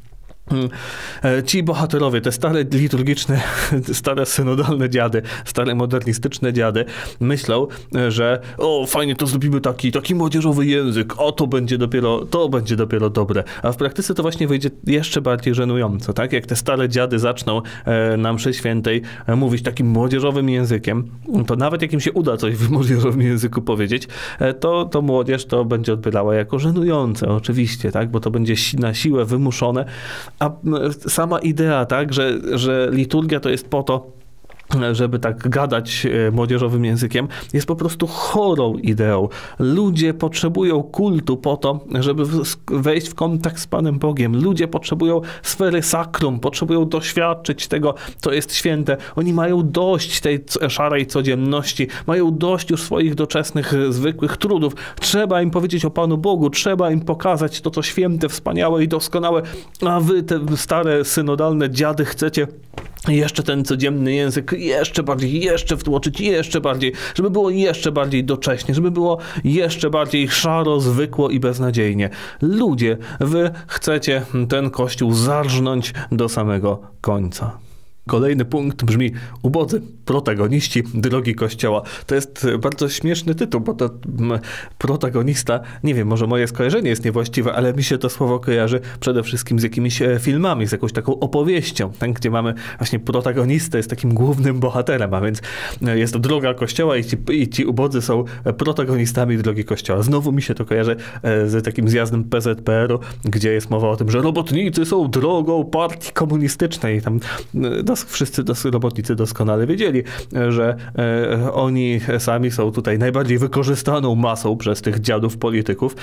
Speaker 1: Ci bohaterowie, te stare liturgiczne, stare synodalne dziady, stare modernistyczne dziady myślą, że fajnie, to zrobimy taki młodzieżowy język, to będzie dopiero dobre. A w praktyce to właśnie wyjdzie jeszcze bardziej żenująco, tak? Jak te stare dziady zaczną na mszy świętej mówić takim młodzieżowym językiem, to nawet jak im się uda coś w młodzieżowym języku powiedzieć, to młodzież to będzie odbierała jako żenujące, oczywiście, tak? Bo to będzie na siłę wymuszone. A sama idea, tak, że liturgia to jest po to, żeby tak gadać młodzieżowym językiem, jest po prostu chorą ideą. Ludzie potrzebują kultu po to, żeby wejść w kontakt z Panem Bogiem. Ludzie potrzebują sfery sakrum, potrzebują doświadczyć tego, co jest święte. Oni mają dość tej szarej codzienności, mają dość już swoich doczesnych, zwykłych trudów. Trzeba im powiedzieć o Panu Bogu, trzeba im pokazać to, co święte, wspaniałe i doskonałe, a wy, te stare, synodalne dziady, chcecie jeszcze ten codzienny język jeszcze bardziej, jeszcze wtłoczyć jeszcze bardziej, żeby było jeszcze bardziej docześnie, żeby było jeszcze bardziej szaro, zwykło i beznadziejnie. Ludzie, wy chcecie ten kościół zarżnąć do samego końca. Kolejny punkt brzmi: ubodzy protagoniści drogi Kościoła. To jest bardzo śmieszny tytuł, bo to protagonista, nie wiem, może moje skojarzenie jest niewłaściwe, ale mi się to słowo kojarzy przede wszystkim z jakimiś filmami, z jakąś taką opowieścią, tak, gdzie mamy właśnie protagonistę, jest takim głównym bohaterem, a więc jest to droga Kościoła i ci ubodzy są protagonistami drogi Kościoła. Znowu mi się to kojarzy z takim zjazdem PZPR-u, gdzie jest mowa o tym, że robotnicy są drogą partii komunistycznej. Tam wszyscy robotnicy doskonale wiedzieli, że oni sami są tutaj najbardziej wykorzystaną masą przez tych dziadów polityków,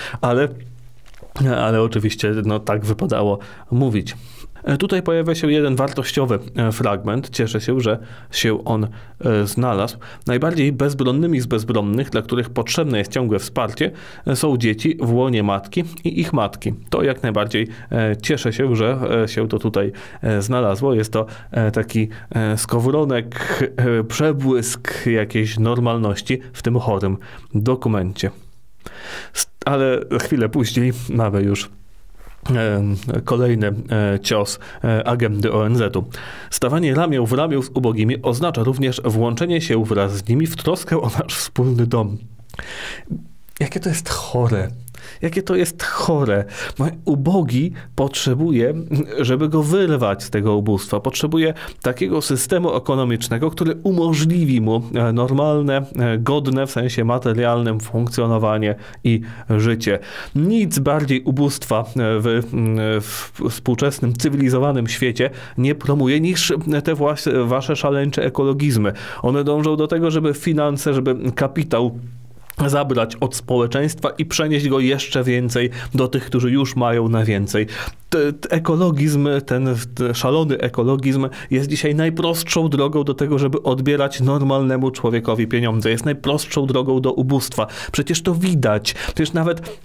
Speaker 1: ale oczywiście tak wypadało mówić. Tutaj pojawia się jeden wartościowy fragment. Cieszę się, że się on znalazł. Najbardziej bezbronnymi z bezbronnych, dla których potrzebne jest ciągłe wsparcie, są dzieci w łonie matki i ich matki. To jak najbardziej cieszę się, że się to tutaj znalazło. Jest to taki skowronek, przebłysk jakiejś normalności w tym chorym dokumencie. Ale chwilę później mamy już kolejny cios agendy ONZ-u. Stawanie ramię w ramię z ubogimi oznacza również włączenie się wraz z nimi w troskę o nasz wspólny dom. Jakie to jest chore. Jakie to jest chore. Ubogi potrzebuje, żeby go wyrwać z tego ubóstwa, potrzebuje takiego systemu ekonomicznego, który umożliwi mu normalne, godne w sensie materialnym funkcjonowanie i życie. Nic bardziej ubóstwa w współczesnym, cywilizowanym świecie nie promuje niż te wasze szaleńcze ekologizmy. One dążą do tego, żeby finanse, żeby kapitał zabrać od społeczeństwa i przenieść go jeszcze więcej do tych, którzy już mają na więcej. Ekologizm, ten szalony ekologizm jest dzisiaj najprostszą drogą do tego, żeby odbierać normalnemu człowiekowi pieniądze. Jest najprostszą drogą do ubóstwa. Przecież to widać. Przecież nawet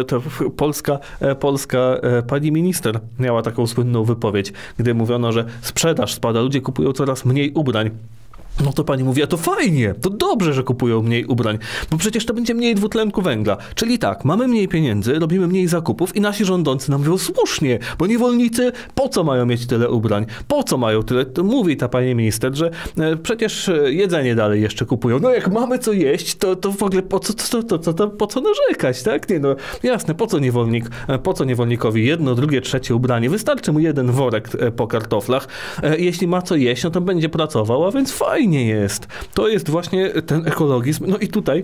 Speaker 1: polska pani minister miała taką słynną wypowiedź, gdy mówiono, że sprzedaż spada, ludzie kupują coraz mniej ubrań. No to pani mówi, a to fajnie, to dobrze, że kupują mniej ubrań, bo przecież to będzie mniej dwutlenku węgla. Czyli tak, mamy mniej pieniędzy, robimy mniej zakupów i nasi rządzący nam mówią słusznie, bo niewolnicy po co mają mieć tyle ubrań? Po co mają tyle? To mówi ta pani minister, że przecież jedzenie dalej jeszcze kupują. No jak mamy co jeść, to w ogóle po co narzekać, tak? Nie, no jasne, po co niewolnikowi jedno, drugie, trzecie ubranie? Wystarczy mu jeden worek po kartoflach. Jeśli ma co jeść, no to będzie pracował, a więc fajnie jest. To jest właśnie ten ekologizm. No i tutaj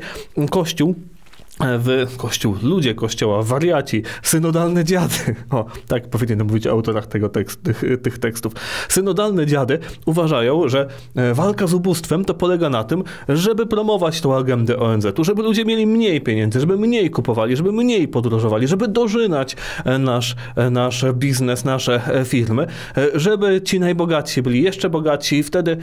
Speaker 1: ludzie Kościoła, wariaci, synodalne dziady. O, tak powinienem mówić o autorach tych tekstów. Synodalne dziady uważają, że walka z ubóstwem to polega na tym, żeby promować tą agendę ONZ-u, żeby ludzie mieli mniej pieniędzy, żeby mniej kupowali, żeby mniej podróżowali, żeby dożynać nasz biznes, nasze firmy, żeby ci najbogatsi byli jeszcze bogatsi i wtedy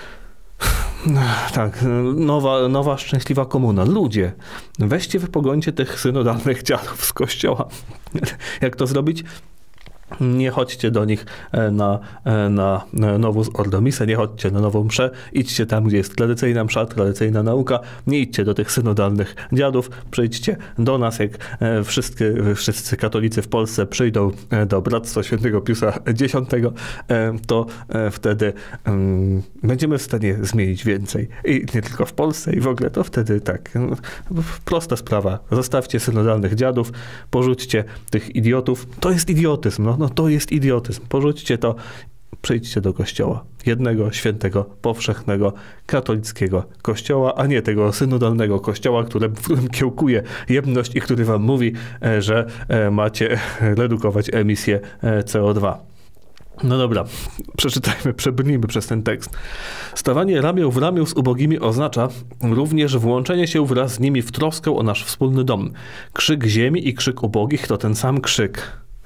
Speaker 1: tak, nowa szczęśliwa komuna. Ludzie, weźcie wypogońcie tych synodalnych dziadów z Kościoła. Jak to zrobić? Nie chodźcie do nich na Novus Ordo Missae, nie chodźcie na nową mszę, idźcie tam, gdzie jest tradycyjna msza, tradycyjna nauka, nie idźcie do tych synodalnych dziadów, przyjdźcie do nas, jak wszyscy katolicy w Polsce przyjdą do Bractwa Świętego Piusa X, to wtedy będziemy w stanie zmienić więcej. I nie tylko w Polsce, i w ogóle to wtedy tak, prosta sprawa. Zostawcie synodalnych dziadów, porzućcie tych idiotów. To jest idiotyzm, no to jest idiotyzm. Porzućcie to, przyjdźcie do kościoła. Jednego, świętego, powszechnego, katolickiego kościoła, a nie tego synodalnego kościoła, w którym kiełkuje jemność i który wam mówi, że macie redukować emisję CO2. No dobra, przeczytajmy, przebrnijmy przez ten tekst. Stawanie ramię w ramię z ubogimi oznacza również włączenie się wraz z nimi w troskę o nasz wspólny dom. Krzyk ziemi i krzyk ubogich to ten sam krzyk.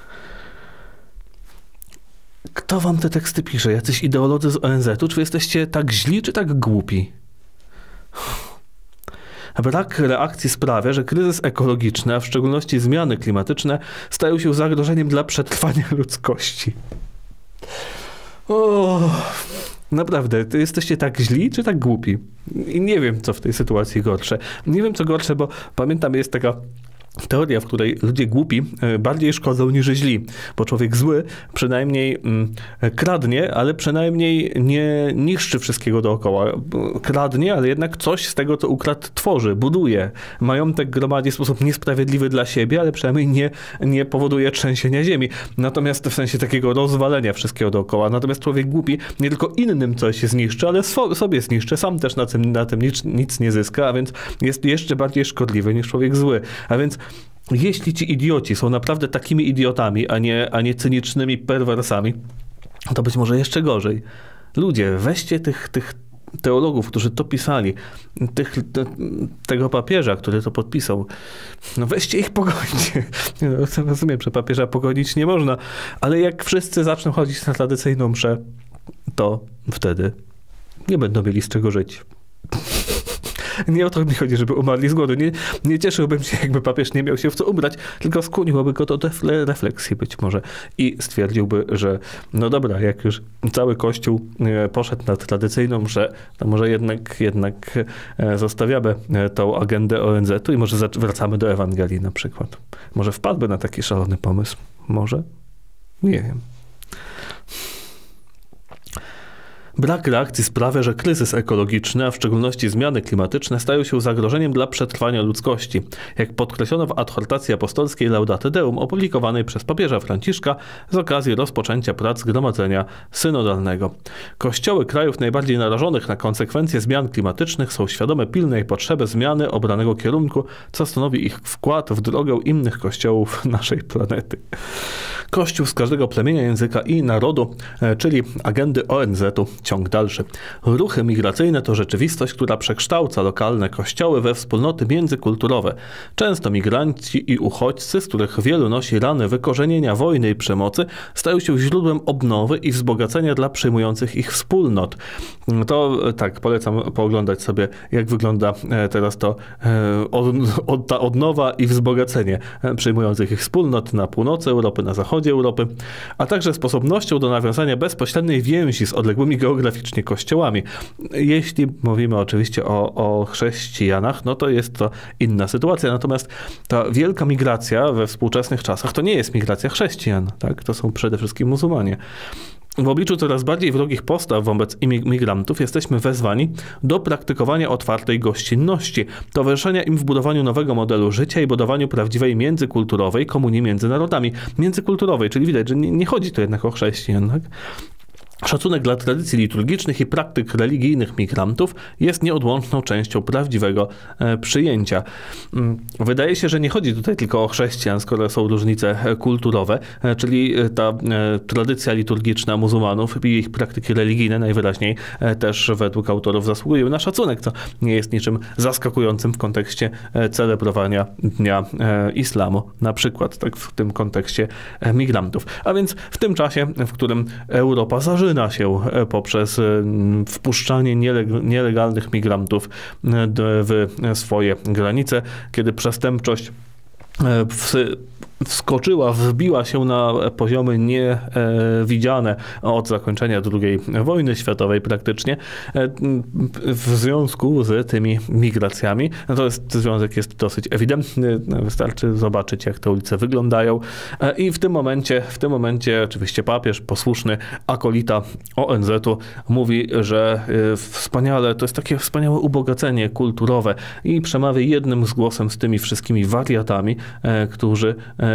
Speaker 1: Kto wam te teksty pisze? Jacyś ideolodzy z ONZ-u? Czy wy jesteście tak źli, czy tak głupi? Brak reakcji sprawia, że kryzys ekologiczny, a w szczególności zmiany klimatyczne, stają się zagrożeniem dla przetrwania ludzkości. O, naprawdę, to jesteście tak źli, czy tak głupi? I nie wiem, co w tej sytuacji gorsze. Nie wiem, co gorsze, bo pamiętam, jest taka teoria, w której ludzie głupi bardziej szkodzą niż źli, bo człowiek zły przynajmniej kradnie, ale przynajmniej nie niszczy wszystkiego dookoła. Kradnie, ale jednak coś z tego, co ukradł, tworzy, buduje. Majątek gromadzi w sposób niesprawiedliwy dla siebie, ale przynajmniej nie powoduje trzęsienia ziemi. Natomiast w sensie takiego rozwalenia wszystkiego dookoła. Natomiast człowiek głupi nie tylko innym coś zniszczy, ale sobie zniszczy. Sam też na tym nic nie zyska, a więc jest jeszcze bardziej szkodliwy niż człowiek zły. A więc jeśli ci idioci są naprawdę takimi idiotami, a nie cynicznymi perwersami, to być może jeszcze gorzej. Ludzie, weźcie tych teologów, którzy to pisali, tego papieża, który to podpisał, no weźcie ich pogońcie. Rozumiem, że papieża pogonić nie można, ale jak wszyscy zaczną chodzić na tradycyjną mszę, to wtedy nie będą mieli z czego żyć. Nie o to mi chodzi, żeby umarli z głodu. Nie cieszyłbym się, jakby papież nie miał się w co ubrać, tylko skłoniłoby go to do refleksji być może i stwierdziłby, że no dobra, jak już cały Kościół poszedł na tradycyjną mszę, to może jednak zostawiamy tą agendę ONZ-u i może wracamy do Ewangelii na przykład. Może wpadłby na taki szalony pomysł. Może? Nie wiem. Brak reakcji sprawia, że kryzys ekologiczny, a w szczególności zmiany klimatyczne, stają się zagrożeniem dla przetrwania ludzkości, jak podkreślono w adhortacji apostolskiej Laudate Deum opublikowanej przez papieża Franciszka z okazji rozpoczęcia prac Zgromadzenia Synodalnego. Kościoły krajów najbardziej narażonych na konsekwencje zmian klimatycznych są świadome pilnej potrzeby zmiany obranego kierunku, co stanowi ich wkład w drogę innych kościołów naszej planety. Kościół z każdego plemienia, języka i narodu, czyli agendy ONZ-u, ciąg dalszy. Ruchy migracyjne to rzeczywistość, która przekształca lokalne kościoły we wspólnoty międzykulturowe. Często migranci i uchodźcy, z których wielu nosi rany wykorzenienia wojny i przemocy, stają się źródłem odnowy i wzbogacenia dla przyjmujących ich wspólnot. To tak, polecam pooglądać sobie, jak wygląda teraz ta odnowa i wzbogacenie przyjmujących ich wspólnot na północy Europy, na zachodzie Europy, a także sposobnością do nawiązania bezpośredniej więzi z odległymi geograficznie kościołami. Jeśli mówimy oczywiście o chrześcijanach, no to jest to inna sytuacja. Natomiast ta wielka migracja we współczesnych czasach to nie jest migracja chrześcijan, tak? To są przede wszystkim muzułmanie. W obliczu coraz bardziej wrogich postaw wobec imigrantów jesteśmy wezwani do praktykowania otwartej gościnności, towarzyszenia im w budowaniu nowego modelu życia i budowaniu prawdziwej międzykulturowej komunii między narodami. Międzykulturowej, czyli widać, że nie chodzi tu jednak o chrześcijan, tak? Szacunek dla tradycji liturgicznych i praktyk religijnych migrantów jest nieodłączną częścią prawdziwego przyjęcia. Wydaje się, że nie chodzi tutaj tylko o chrześcijan, skoro są różnice kulturowe, czyli ta tradycja liturgiczna muzułmanów i ich praktyki religijne najwyraźniej też według autorów zasługują na szacunek, co nie jest niczym zaskakującym w kontekście celebrowania Dnia Islamu, na przykład tak w tym kontekście migrantów. A więc w tym czasie, w którym Europa zażyna się poprzez wpuszczanie nielegalnych migrantów w swoje granice, kiedy przestępczość wskoczyła, wbiła się na poziomy niewidziane od zakończenia II wojny światowej praktycznie w związku z tymi migracjami. Związek jest dosyć ewidentny, wystarczy zobaczyć, jak te ulice wyglądają i w tym momencie oczywiście papież, posłuszny akolita ONZ-u mówi, że wspaniale, to jest takie wspaniałe ubogacenie kulturowe i przemawia jednym z głosem z tymi wszystkimi wariatami, którzy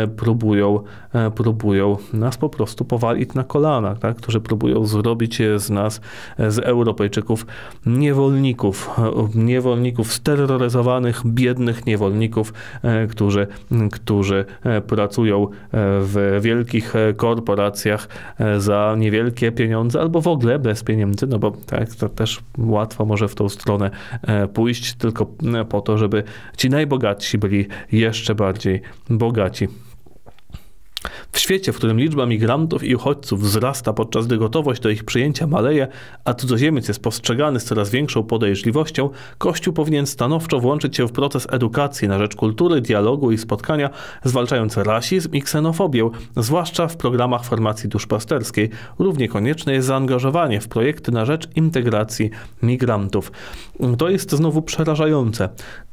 Speaker 1: próbują nas po prostu powalić na kolanach, tak? Którzy próbują zrobić z nas, z Europejczyków, niewolników, steroryzowanych, biednych niewolników, którzy pracują w wielkich korporacjach za niewielkie pieniądze, albo w ogóle bez pieniędzy, no bo tak, to też łatwo może w tą stronę pójść, tylko po to, żeby ci najbogatsi byli jeszcze bardziej bogaci. W świecie, w którym liczba migrantów i uchodźców wzrasta, podczas gdy gotowość do ich przyjęcia maleje, a cudzoziemiec jest postrzegany z coraz większą podejrzliwością, Kościół powinien stanowczo włączyć się w proces edukacji na rzecz kultury, dialogu i spotkania, zwalczając rasizm i ksenofobię, zwłaszcza w programach formacji duszpasterskiej. Równie konieczne jest zaangażowanie w projekty na rzecz integracji migrantów. To jest znowu przerażające.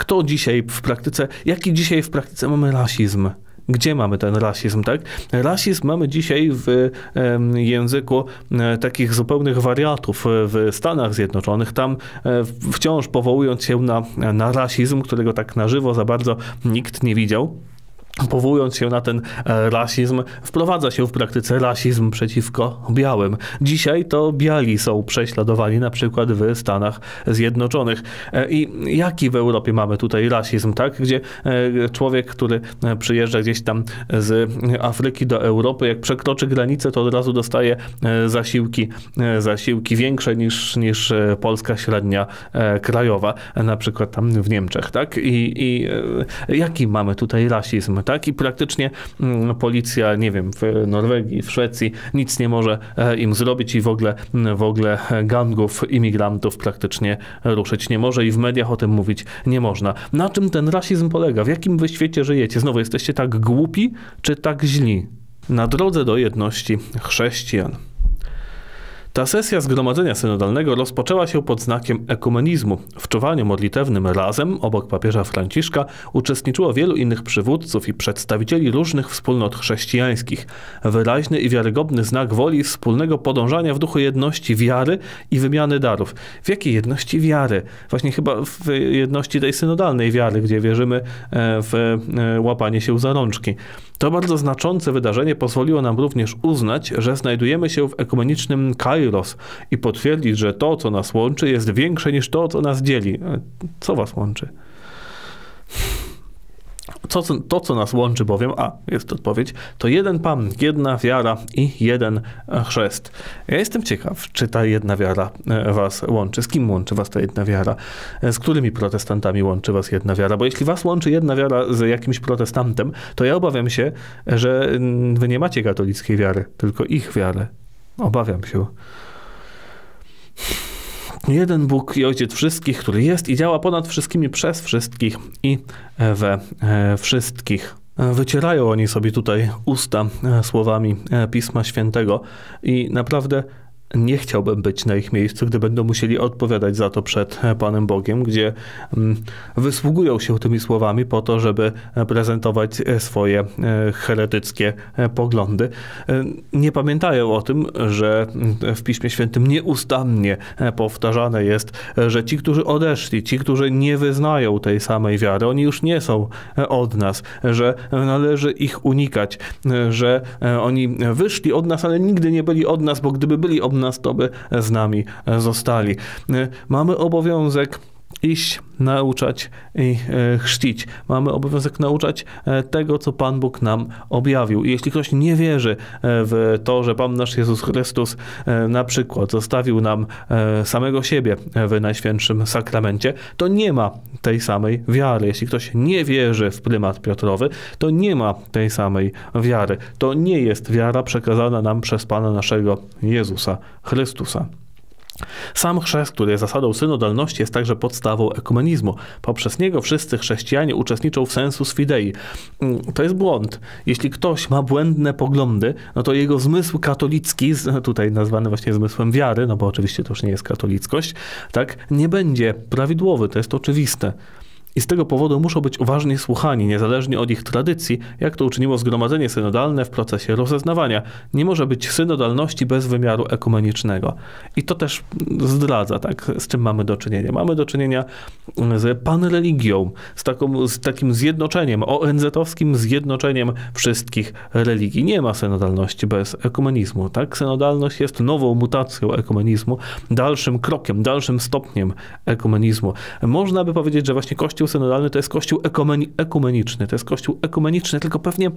Speaker 1: Jaki dzisiaj w praktyce mamy rasizm? Gdzie mamy ten rasizm, tak? Rasizm mamy dzisiaj w języku takich zupełnych wariatów w Stanach Zjednoczonych. Tam wciąż powołując się na rasizm, którego tak na żywo za bardzo nikt nie widział, powołując się na ten rasizm, wprowadza się w praktyce rasizm przeciwko białym. Dzisiaj to biali są prześladowani, na przykład w Stanach Zjednoczonych. I jaki w Europie mamy tutaj rasizm, tak? Gdzie człowiek, który przyjeżdża gdzieś tam z Afryki do Europy, jak przekroczy granicę, to od razu dostaje zasiłki większe niż polska średnia krajowa, na przykład tam w Niemczech, tak? I jaki mamy tutaj rasizm? Tak? I praktycznie policja, nie wiem, w Norwegii, w Szwecji nic nie może im zrobić i w ogóle gangów imigrantów praktycznie ruszyć nie może i w mediach o tym mówić nie można. Na czym ten rasizm polega? W jakim wy świecie żyjecie? Znowu jesteście tak głupi, czy tak źli? Na drodze do jedności chrześcijan. Ta sesja Zgromadzenia Synodalnego rozpoczęła się pod znakiem ekumenizmu. W czuwaniu modlitewnym razem, obok papieża Franciszka, uczestniczyło wielu innych przywódców i przedstawicieli różnych wspólnot chrześcijańskich. Wyraźny i wiarygodny znak woli wspólnego podążania w duchu jedności wiary i wymiany darów. W jakiej jedności wiary? Właśnie chyba w jedności tej synodalnej wiary, gdzie wierzymy w łapanie się za rączki. To bardzo znaczące wydarzenie pozwoliło nam również uznać, że znajdujemy się w ekumenicznym kairos i potwierdzić, że to, co nas łączy, jest większe niż to, co nas dzieli. Co was łączy? To, co nas łączy bowiem, jest odpowiedź, to jeden Pan, jedna wiara i jeden chrzest. Ja jestem ciekaw, czy ta jedna wiara was łączy. Z kim łączy was ta jedna wiara? Z którymi protestantami łączy was jedna wiara? Bo jeśli was łączy jedna wiara z jakimś protestantem, to ja obawiam się, że wy nie macie katolickiej wiary, tylko ich wiarę. Obawiam się. Jeden Bóg i Ojciec wszystkich, który jest i działa ponad wszystkimi, przez wszystkich i we wszystkich. Wycierają oni sobie tutaj usta słowami Pisma Świętego i naprawdę nie chciałbym być na ich miejscu, gdy będą musieli odpowiadać za to przed Panem Bogiem, gdzie wysługują się tymi słowami po to, żeby prezentować swoje heretyckie poglądy. Nie pamiętają o tym, że w Piśmie Świętym nieustannie powtarzane jest, że ci, którzy odeszli, ci, którzy nie wyznają tej samej wiary, oni już nie są od nas, że należy ich unikać, że oni wyszli od nas, ale nigdy nie byli od nas, bo gdyby byli od nas, to by z nami zostali. Mamy obowiązek iść, nauczać i chrzcić. Mamy obowiązek nauczać tego, co Pan Bóg nam objawił. I jeśli ktoś nie wierzy w to, że Pan nasz Jezus Chrystus na przykład zostawił nam samego siebie w Najświętszym Sakramencie, to nie ma tej samej wiary. Jeśli ktoś nie wierzy w prymat Piotrowy, to nie ma tej samej wiary. To nie jest wiara przekazana nam przez Pana naszego Jezusa Chrystusa. Sam chrzest, który jest zasadą synodalności, jest także podstawą ekumenizmu. Poprzez niego wszyscy chrześcijanie uczestniczą w sensus fidei. To jest błąd. Jeśli ktoś ma błędne poglądy, no to jego zmysł katolicki, tutaj nazwany właśnie zmysłem wiary, no bo oczywiście to już nie jest katolickość, tak, nie będzie prawidłowy, to jest oczywiste. I z tego powodu muszą być uważnie słuchani, niezależnie od ich tradycji, jak to uczyniło Zgromadzenie Synodalne w procesie rozeznawania. Nie może być synodalności bez wymiaru ekumenicznego. I to też zdradza, tak, z czym mamy do czynienia. Mamy do czynienia z panreligią, z takim zjednoczeniem, ONZ-owskim zjednoczeniem wszystkich religii. Nie ma synodalności bez ekumenizmu. Tak? Synodalność jest nową mutacją ekumenizmu, dalszym krokiem, dalszym stopniem ekumenizmu. Można by powiedzieć, że właśnie Kościół synodalny to jest Kościół ekumeniczny. To jest Kościół ekumeniczny, tylko pewnie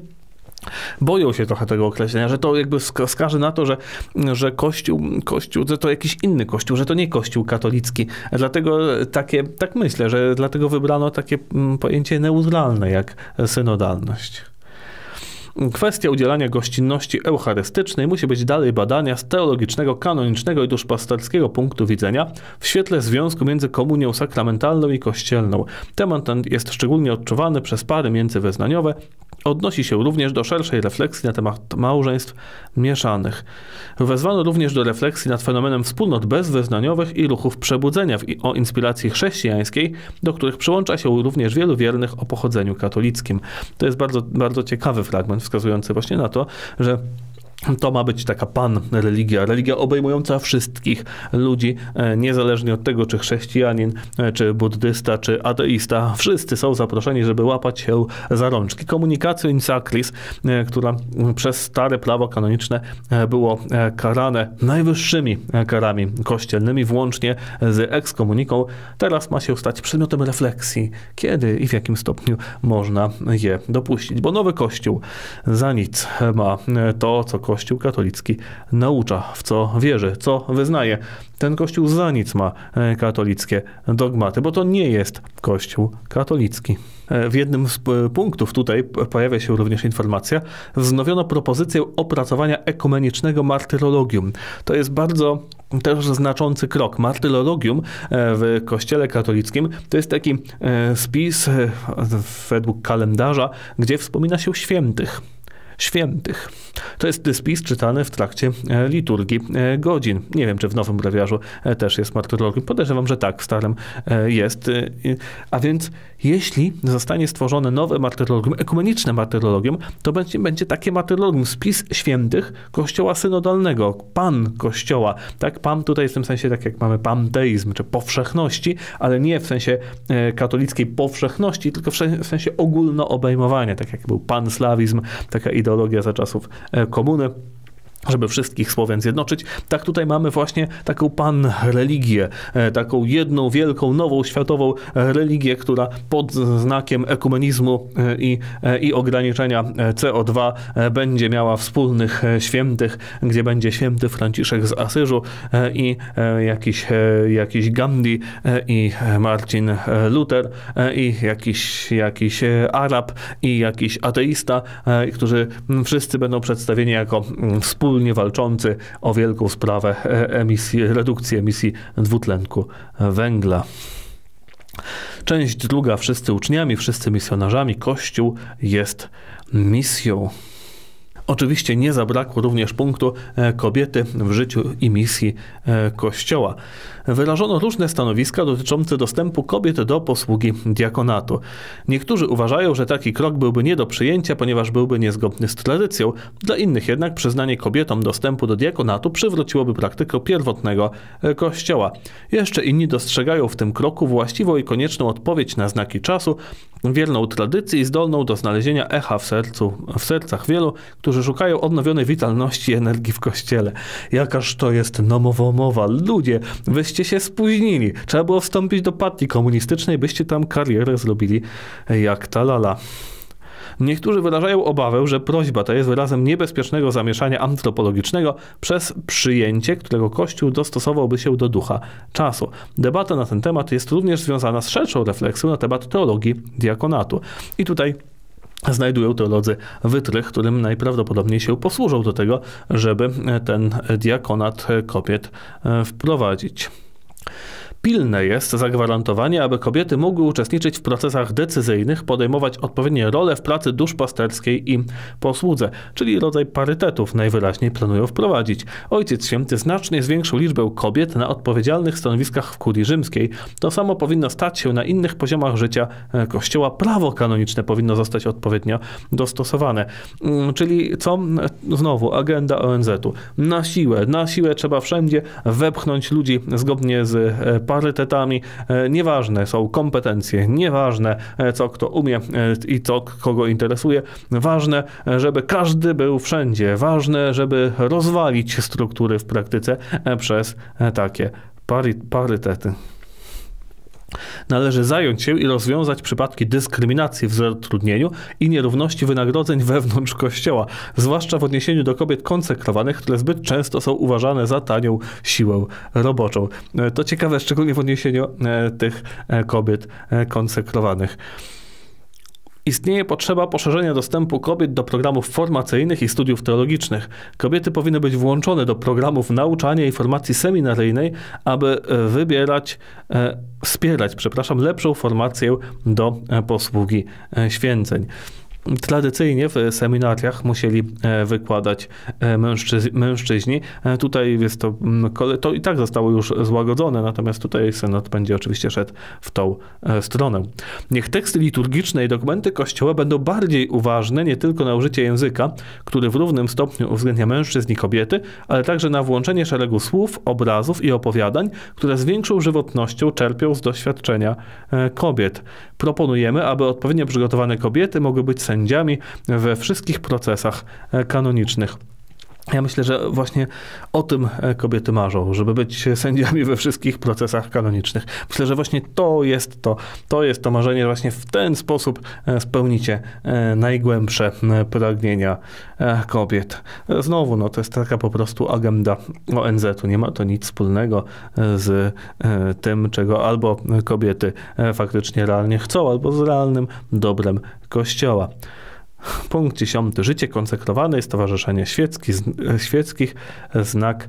Speaker 1: boją się trochę tego określenia, że to jakby wskaże na to, że Kościół to jakiś inny Kościół, że to nie Kościół katolicki. Dlatego tak myślę, że dlatego wybrano takie pojęcie neutralne jak synodalność. Kwestia udzielania gościnności eucharystycznej musi być dalej badana z teologicznego, kanonicznego i duszpasterskiego punktu widzenia w świetle związku między komunią sakramentalną i kościelną. Temat ten jest szczególnie odczuwany przez pary międzywyznaniowe. Odnosi się również do szerszej refleksji na temat małżeństw mieszanych. Wezwano również do refleksji nad fenomenem wspólnot bezwyznaniowych i ruchów przebudzenia o inspiracji chrześcijańskiej, do których przyłącza się również wielu wiernych o pochodzeniu katolickim. To jest bardzo, bardzo ciekawy fragment wskazujący właśnie na to, że to ma być taka religia obejmująca wszystkich ludzi, niezależnie od tego, czy chrześcijanin, czy buddysta, czy ateista. Wszyscy są zaproszeni, żeby łapać się za rączki. Communicatio in sacris, która przez stare prawo kanoniczne było karane najwyższymi karami kościelnymi, włącznie z ekskomuniką, teraz ma się stać przedmiotem refleksji, kiedy i w jakim stopniu można je dopuścić. Bo nowy Kościół za nic ma to, co Kościół katolicki naucza, w co wierzy, co wyznaje. Ten Kościół za nic ma katolickie dogmaty, bo to nie jest Kościół katolicki. W jednym z punktów tutaj pojawia się również informacja, wznowiono propozycję opracowania ekumenicznego martyrologium. To jest bardzo też znaczący krok. Martyrologium w Kościele katolickim to jest taki spis według kalendarza, gdzie wspomina się świętych. To jest spis czytany w trakcie liturgii godzin. Nie wiem, czy w nowym brewiarzu też jest martyrologium. Podejrzewam, że tak, w starym jest. A więc jeśli zostanie stworzone nowe martyrologium, ekumeniczne martyrologium, to będzie takie martyrologium, spis świętych Kościoła synodalnego, pan Kościoła. Tak, pan tutaj w tym sensie, tak jak mamy panteizm, czy powszechności, ale nie w sensie katolickiej powszechności, tylko w sensie ogólnoobejmowania, tak jak był panslawizm, taka ideologia za czasów komuny, żeby wszystkich Słowian zjednoczyć. Tak tutaj mamy właśnie taką panreligię, taką jedną wielką, nową, światową religię, która pod znakiem ekumenizmu i ograniczenia CO2 będzie miała wspólnych świętych, gdzie będzie święty Franciszek z Asyżu i jakiś Gandhi i Marcin Luther i jakiś Arab i jakiś ateista, którzy wszyscy będą przedstawieni jako wspólnie walczący o wielką sprawę redukcji emisji dwutlenku węgla. Część druga. Wszyscy uczniami, wszyscy misjonarzami. Kościół jest misją. Oczywiście nie zabrakło również punktu kobiety w życiu i misji Kościoła. Wyrażono różne stanowiska dotyczące dostępu kobiet do posługi diakonatu. Niektórzy uważają, że taki krok byłby nie do przyjęcia, ponieważ byłby niezgodny z tradycją. Dla innych jednak przyznanie kobietom dostępu do diakonatu przywróciłoby praktykę pierwotnego Kościoła. Jeszcze inni dostrzegają w tym kroku właściwą i konieczną odpowiedź na znaki czasu, wierną tradycji i zdolną do znalezienia echa w sercach wielu, którzy szukają odnowionej witalności i energii w Kościele. Jakaż to jest nowomowa. Ludzie, wyście się spóźnili. Trzeba było wstąpić do partii komunistycznej, byście tam karierę zrobili jak ta lala. Niektórzy wyrażają obawę, że prośba ta jest wyrazem niebezpiecznego zamieszania antropologicznego przez przyjęcie, którego Kościół dostosowałby się do ducha czasu. Debata na ten temat jest również związana z szerszą refleksją na temat teologii diakonatu. I tutaj znajdują teolodzy wytrych, którym najprawdopodobniej się posłużą do tego, żeby ten diakonat kobiet wprowadzić. Pilne jest zagwarantowanie, aby kobiety mogły uczestniczyć w procesach decyzyjnych, podejmować odpowiednie role w pracy duszpasterskiej i posłudze, czyli rodzaj parytetów najwyraźniej planują wprowadzić. Ojciec Święty znacznie zwiększył liczbę kobiet na odpowiedzialnych stanowiskach w kurii rzymskiej. To samo powinno stać się na innych poziomach życia Kościoła. Prawo kanoniczne powinno zostać odpowiednio dostosowane. Czyli co? Znowu agenda ONZ-u. Na siłę trzeba wszędzie wepchnąć ludzi zgodnie z parytetami. Nieważne są kompetencje, nieważne co kto umie i co kogo interesuje. Ważne, żeby każdy był wszędzie. Ważne, żeby rozwalić struktury w praktyce przez takie parytety. Należy zająć się i rozwiązać przypadki dyskryminacji w zatrudnieniu i nierówności wynagrodzeń wewnątrz Kościoła, zwłaszcza w odniesieniu do kobiet konsekrowanych, które zbyt często są uważane za tanią siłę roboczą. To ciekawe, szczególnie w odniesieniu tych kobiet konsekrowanych. Istnieje potrzeba poszerzenia dostępu kobiet do programów formacyjnych i studiów teologicznych. Kobiety powinny być włączone do programów nauczania i formacji seminaryjnej, aby wspierać lepszą formację do posługi święceń. Tradycyjnie w seminariach musieli wykładać mężczyźni. Tutaj jest to i tak zostało już złagodzone, natomiast tutaj synod będzie oczywiście szedł w tą stronę. Niech teksty liturgiczne i dokumenty Kościoła będą bardziej uważne nie tylko na użycie języka, który w równym stopniu uwzględnia mężczyzn i kobiety, ale także na włączenie szeregu słów, obrazów i opowiadań, które z większą żywotnością czerpią z doświadczenia kobiet. Proponujemy, aby odpowiednio przygotowane kobiety mogły być sędziami we wszystkich procesach kanonicznych. Ja myślę, że właśnie o tym kobiety marzą, żeby być sędziami we wszystkich procesach kanonicznych. Myślę, że właśnie to jest to marzenie, że właśnie w ten sposób spełnicie najgłębsze pragnienia kobiet. Znowu, to jest taka po prostu agenda ONZ-u. Nie ma to nic wspólnego z tym, czego albo kobiety faktycznie realnie chcą, albo z realnym dobrem Kościoła. Punkt 10. Życie konsekrowane i stowarzyszenie świeckich, znak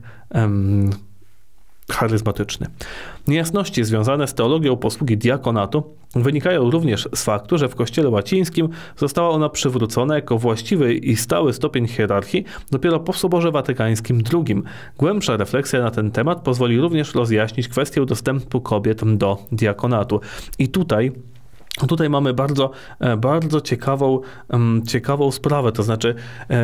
Speaker 1: charyzmatyczny. Niejasności związane z teologią posługi diakonatu wynikają również z faktu, że w Kościele łacińskim została ona przywrócona jako właściwy i stały stopień hierarchii dopiero po Soborze Watykańskim II. Głębsza refleksja na ten temat pozwoli również rozjaśnić kwestię dostępu kobiet do diakonatu. I tutaj mamy bardzo ciekawą sprawę, to znaczy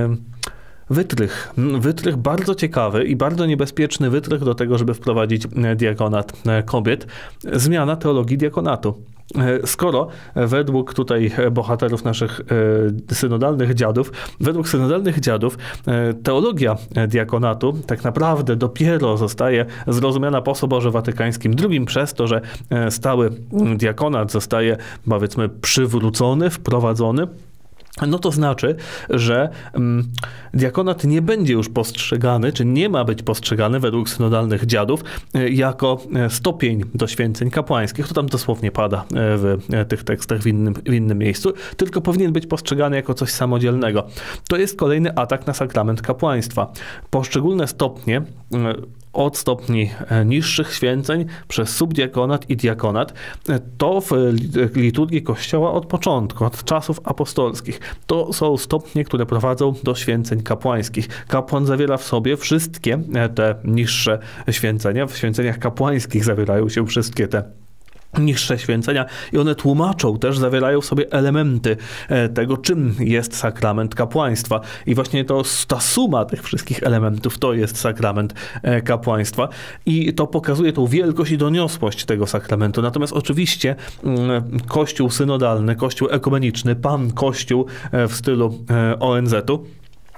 Speaker 1: wytrych bardzo ciekawy i bardzo niebezpieczny wytrych do tego, żeby wprowadzić diakonat kobiet. Zmiana teologii diakonatu. Skoro według tutaj bohaterów naszych synodalnych dziadów, teologia diakonatu tak naprawdę dopiero zostaje zrozumiana po Soborze Watykańskim II przez to, że stały diakonat zostaje, powiedzmy, przywrócony, wprowadzony, no to znaczy, że diakonat nie będzie już postrzegany, czy nie ma być postrzegany według synodalnych dziadów jako stopień do święceń kapłańskich. To tam dosłownie pada w tych tekstach w innym miejscu, tylko powinien być postrzegany jako coś samodzielnego. To jest kolejny atak na sakrament kapłaństwa. Poszczególne stopnie od stopni niższych święceń przez subdiakonat i diakonat, to w liturgii Kościoła od początku, od czasów apostolskich. To są stopnie, które prowadzą do święceń kapłańskich. Kapłan zawiera w sobie wszystkie te niższe święcenia. W święceniach kapłańskich zawierają się wszystkie te niższe święcenia i one zawierają w sobie elementy tego, czym jest sakrament kapłaństwa. I właśnie ta suma tych wszystkich elementów to jest sakrament kapłaństwa i to pokazuje tą wielkość i doniosłość tego sakramentu. Natomiast oczywiście Kościół synodalny, Kościół ekumeniczny, Pan Kościół w stylu ONZ-u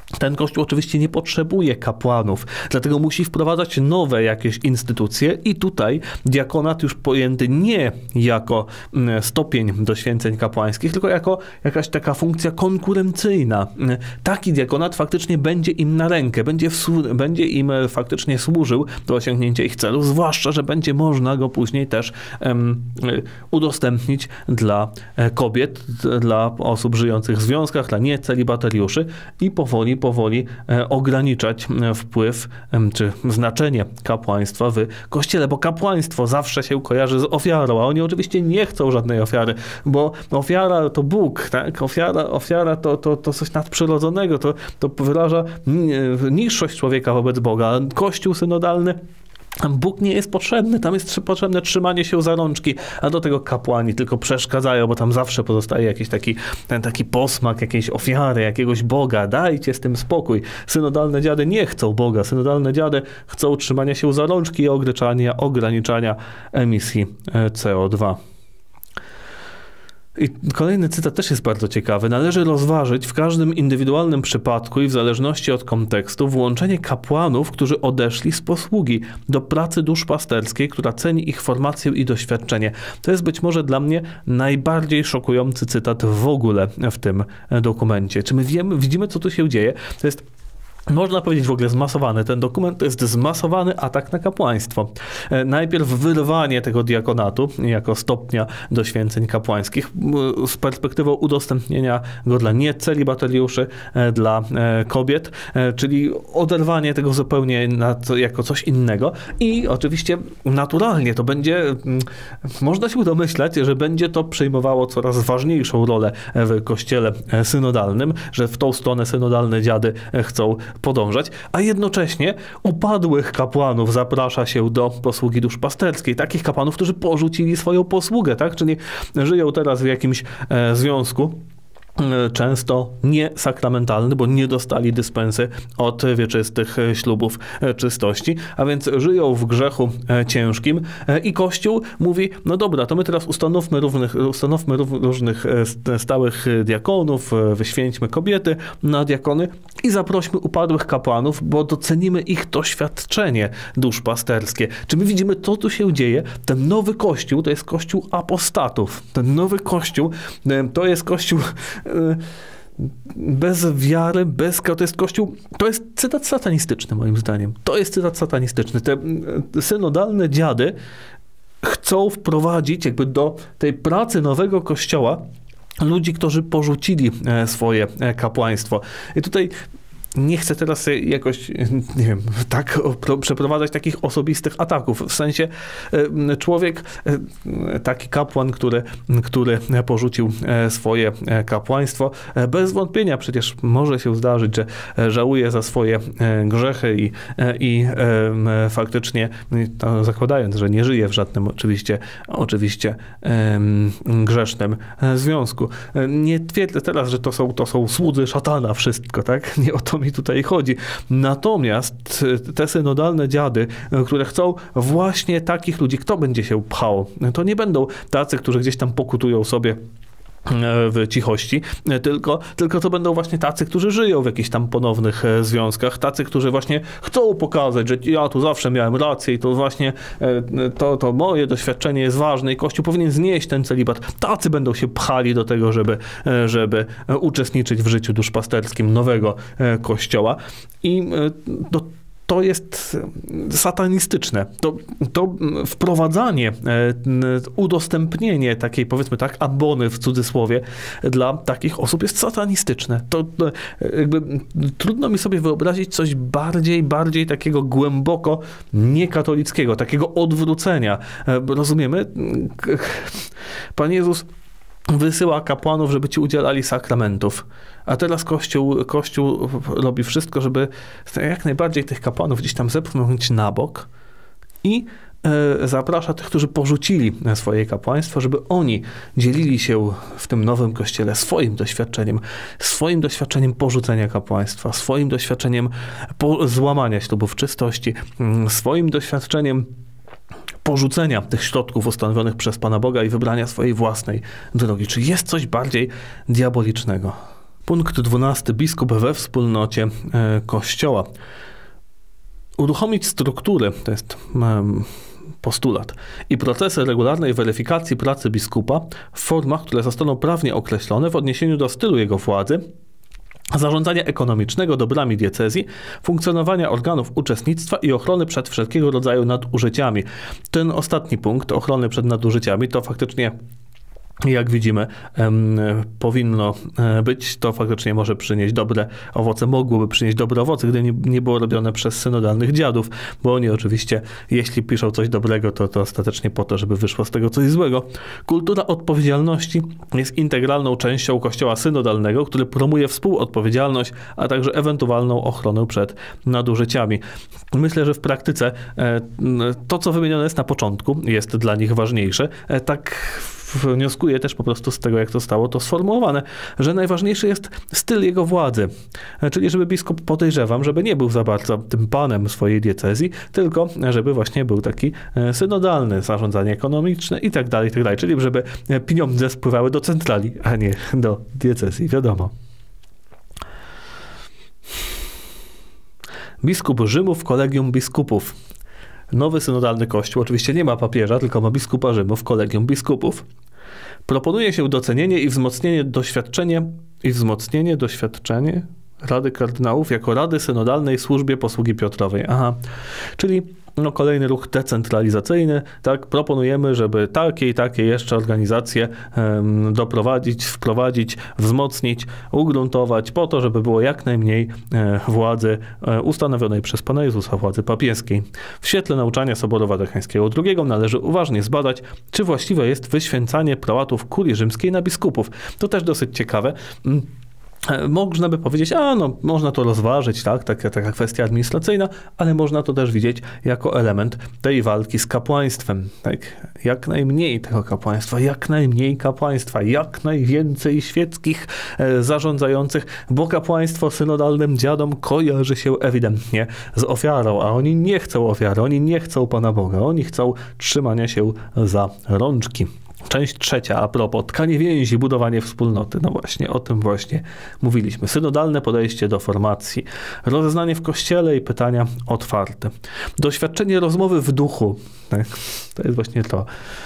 Speaker 1: Ten Kościół oczywiście nie potrzebuje kapłanów, dlatego musi wprowadzać nowe jakieś instytucje i tutaj diakonat już pojęty nie jako stopień do święceń kapłańskich, tylko jako jakaś taka funkcja konkurencyjna. Taki diakonat faktycznie będzie im na rękę, będzie im faktycznie służył do osiągnięcia ich celów, zwłaszcza, że będzie można go później też udostępnić dla kobiet, dla osób żyjących w związkach, dla niecelibatariuszy i powoli ograniczać wpływ czy znaczenie kapłaństwa w Kościele, bo kapłaństwo zawsze się kojarzy z ofiarą, a oni oczywiście nie chcą żadnej ofiary, bo ofiara to Bóg, tak? Ofiara to coś nadprzyrodzonego, to wyraża niższość człowieka wobec Boga. Kościół synodalny, Bóg nie jest potrzebny, tam jest potrzebne trzymanie się za rączki, a do tego kapłani tylko przeszkadzają, bo tam zawsze pozostaje jakiś taki posmak jakiejś ofiary, jakiegoś Boga. Dajcie z tym spokój. Synodalne dziady nie chcą Boga. Synodalne dziady chcą trzymania się za rączki i ograniczania emisji CO2. I kolejny cytat też jest bardzo ciekawy. Należy rozważyć w każdym indywidualnym przypadku i w zależności od kontekstu włączenie kapłanów, którzy odeszli z posługi do pracy duszpasterskiej, która ceni ich formację i doświadczenie. To jest być może dla mnie najbardziej szokujący cytat w ogóle w tym dokumencie. Czy my widzimy, co tu się dzieje? To jest, można powiedzieć, w ogóle zmasowany. Ten dokument to jest zmasowany atak na kapłaństwo. Najpierw wyrwanie tego diakonatu jako stopnia do święceń kapłańskich z perspektywą udostępnienia go dla niecelibatariuszy, dla kobiet, czyli oderwanie tego zupełnie jako coś innego i oczywiście naturalnie to będzie, można się domyślać, że będzie to przyjmowało coraz ważniejszą rolę w Kościele synodalnym, że w tą stronę synodalne dziady chcą podążać, a jednocześnie upadłych kapłanów zaprasza się do posługi duszpasterskiej. Takich kapłanów, którzy porzucili swoją posługę, tak? Czyli żyją teraz w jakimś związku, często niesakramentalny, bo nie dostali dyspensy od wieczystych ślubów czystości, a więc żyją w grzechu ciężkim i Kościół mówi, no dobra, to my teraz ustanowmy różnych stałych diakonów, wyświęćmy kobiety na diakony i zaprośmy upadłych kapłanów, bo docenimy ich doświadczenie duszpasterskie. Czy my widzimy, co tu się dzieje? Ten nowy Kościół to jest Kościół apostatów. Ten nowy Kościół to jest Kościół bez wiary, to jest Kościół, to jest cytat satanistyczny moim zdaniem. To jest cytat satanistyczny. Te synodalne dziady chcą wprowadzić jakby do tej pracy nowego Kościoła ludzi, którzy porzucili swoje kapłaństwo. I tutaj nie chcę teraz jakoś, nie wiem, tak przeprowadzać takich osobistych ataków. W sensie człowiek, taki kapłan, który porzucił swoje kapłaństwo, bez wątpienia przecież może się zdarzyć, że żałuje za swoje grzechy i faktycznie, zakładając, że nie żyje w żadnym oczywiście grzesznym związku. Nie twierdzę teraz, że to są słudzy szatana wszystko, tak? Nie o to mi tutaj chodzi. Natomiast te synodalne dziady, które chcą właśnie takich ludzi, kto będzie się pchał? To nie będą tacy, którzy gdzieś tam pokutują sobie w cichości, tylko to będą właśnie tacy, którzy żyją w jakichś tam ponownych związkach, tacy, którzy właśnie chcą pokazać, że ja tu zawsze miałem rację i to właśnie to moje doświadczenie jest ważne i Kościół powinien znieść ten celibat. Tacy będą się pchali do tego, żeby uczestniczyć w życiu duszpasterskim nowego Kościoła i to jest satanistyczne. To wprowadzanie, udostępnienie takiej, powiedzmy tak, abony w cudzysłowie dla takich osób jest satanistyczne. To jakby trudno mi sobie wyobrazić coś bardziej takiego głęboko niekatolickiego, takiego odwrócenia. Rozumiemy? Pan Jezus wysyła kapłanów, żeby ci udzielali sakramentów. A teraz Kościół robi wszystko, żeby jak najbardziej tych kapłanów gdzieś tam zepchnąć na bok i zaprasza tych, którzy porzucili swoje kapłaństwo, żeby oni dzielili się w tym nowym Kościele swoim doświadczeniem porzucenia kapłaństwa, swoim doświadczeniem złamania ślubów czystości, swoim doświadczeniem porzucenia tych środków ustanowionych przez Pana Boga i wybrania swojej własnej drogi. Czy jest coś bardziej diabolicznego? Punkt 12. Biskup we wspólnocie Kościoła. Uruchomić struktury, to jest postulat, i procesy regularnej weryfikacji pracy biskupa w formach, które zostaną prawnie określone w odniesieniu do stylu jego władzy, zarządzania ekonomicznego dobrami diecezji, funkcjonowania organów uczestnictwa i ochrony przed wszelkiego rodzaju nadużyciami. Ten ostatni punkt, ochrony przed nadużyciami, to faktycznie, jak widzimy, powinno być, to faktycznie może przynieść dobre owoce, mogłoby przynieść dobre owoce, gdy nie było robione przez synodalnych dziadów, bo oni oczywiście, jeśli piszą coś dobrego, to ostatecznie po to, żeby wyszło z tego coś złego. Kultura odpowiedzialności jest integralną częścią Kościoła synodalnego, który promuje współodpowiedzialność, a także ewentualną ochronę przed nadużyciami. Myślę, że w praktyce to, co wymienione jest na początku, jest dla nich ważniejsze. Tak wnioskuję też po prostu z tego, jak to zostało to sformułowane, że najważniejszy jest styl jego władzy. Czyli żeby biskup, podejrzewam, żeby nie był za bardzo tym panem swojej diecezji, tylko żeby właśnie był taki synodalny, zarządzanie ekonomiczne i tak dalej, czyli żeby pieniądze spływały do centrali, a nie do diecezji, wiadomo. Biskup Rzymu w Kolegium Biskupów. Nowy synodalny kościół oczywiście nie ma papieża, tylko ma biskupa Rzymu w Kolegium Biskupów. Proponuje się docenienie i wzmocnienie doświadczenie Rady Kardynałów jako Rady Synodalnej Służbie Posługi Piotrowej. Czyli kolejny ruch decentralizacyjny, tak, proponujemy, żeby takie i takie jeszcze organizacje doprowadzić, wprowadzić, wzmocnić, ugruntować po to, żeby było jak najmniej władzy ustanowionej przez Pana Jezusa, władzy papieskiej. W świetle nauczania Soboru Watykańskiego II należy uważnie zbadać, czy właściwe jest wyświęcanie prałatów kurii rzymskiej na biskupów. To też dosyć ciekawe. Można by powiedzieć, można to rozważyć, tak? Taka kwestia administracyjna, ale można to też widzieć jako element tej walki z kapłaństwem. Tak? Jak najmniej tego kapłaństwa, jak najwięcej świeckich zarządzających, bo kapłaństwo synodalnym dziadom kojarzy się ewidentnie z ofiarą, a oni nie chcą ofiary, oni nie chcą Pana Boga, oni chcą trzymania się za rączki. Część trzecia, a propos tkanie więzi, budowanie wspólnoty. No właśnie, o tym właśnie mówiliśmy. Synodalne podejście do formacji, rozeznanie w Kościele i pytania otwarte. Doświadczenie rozmowy w duchu. Tak? To jest właśnie to.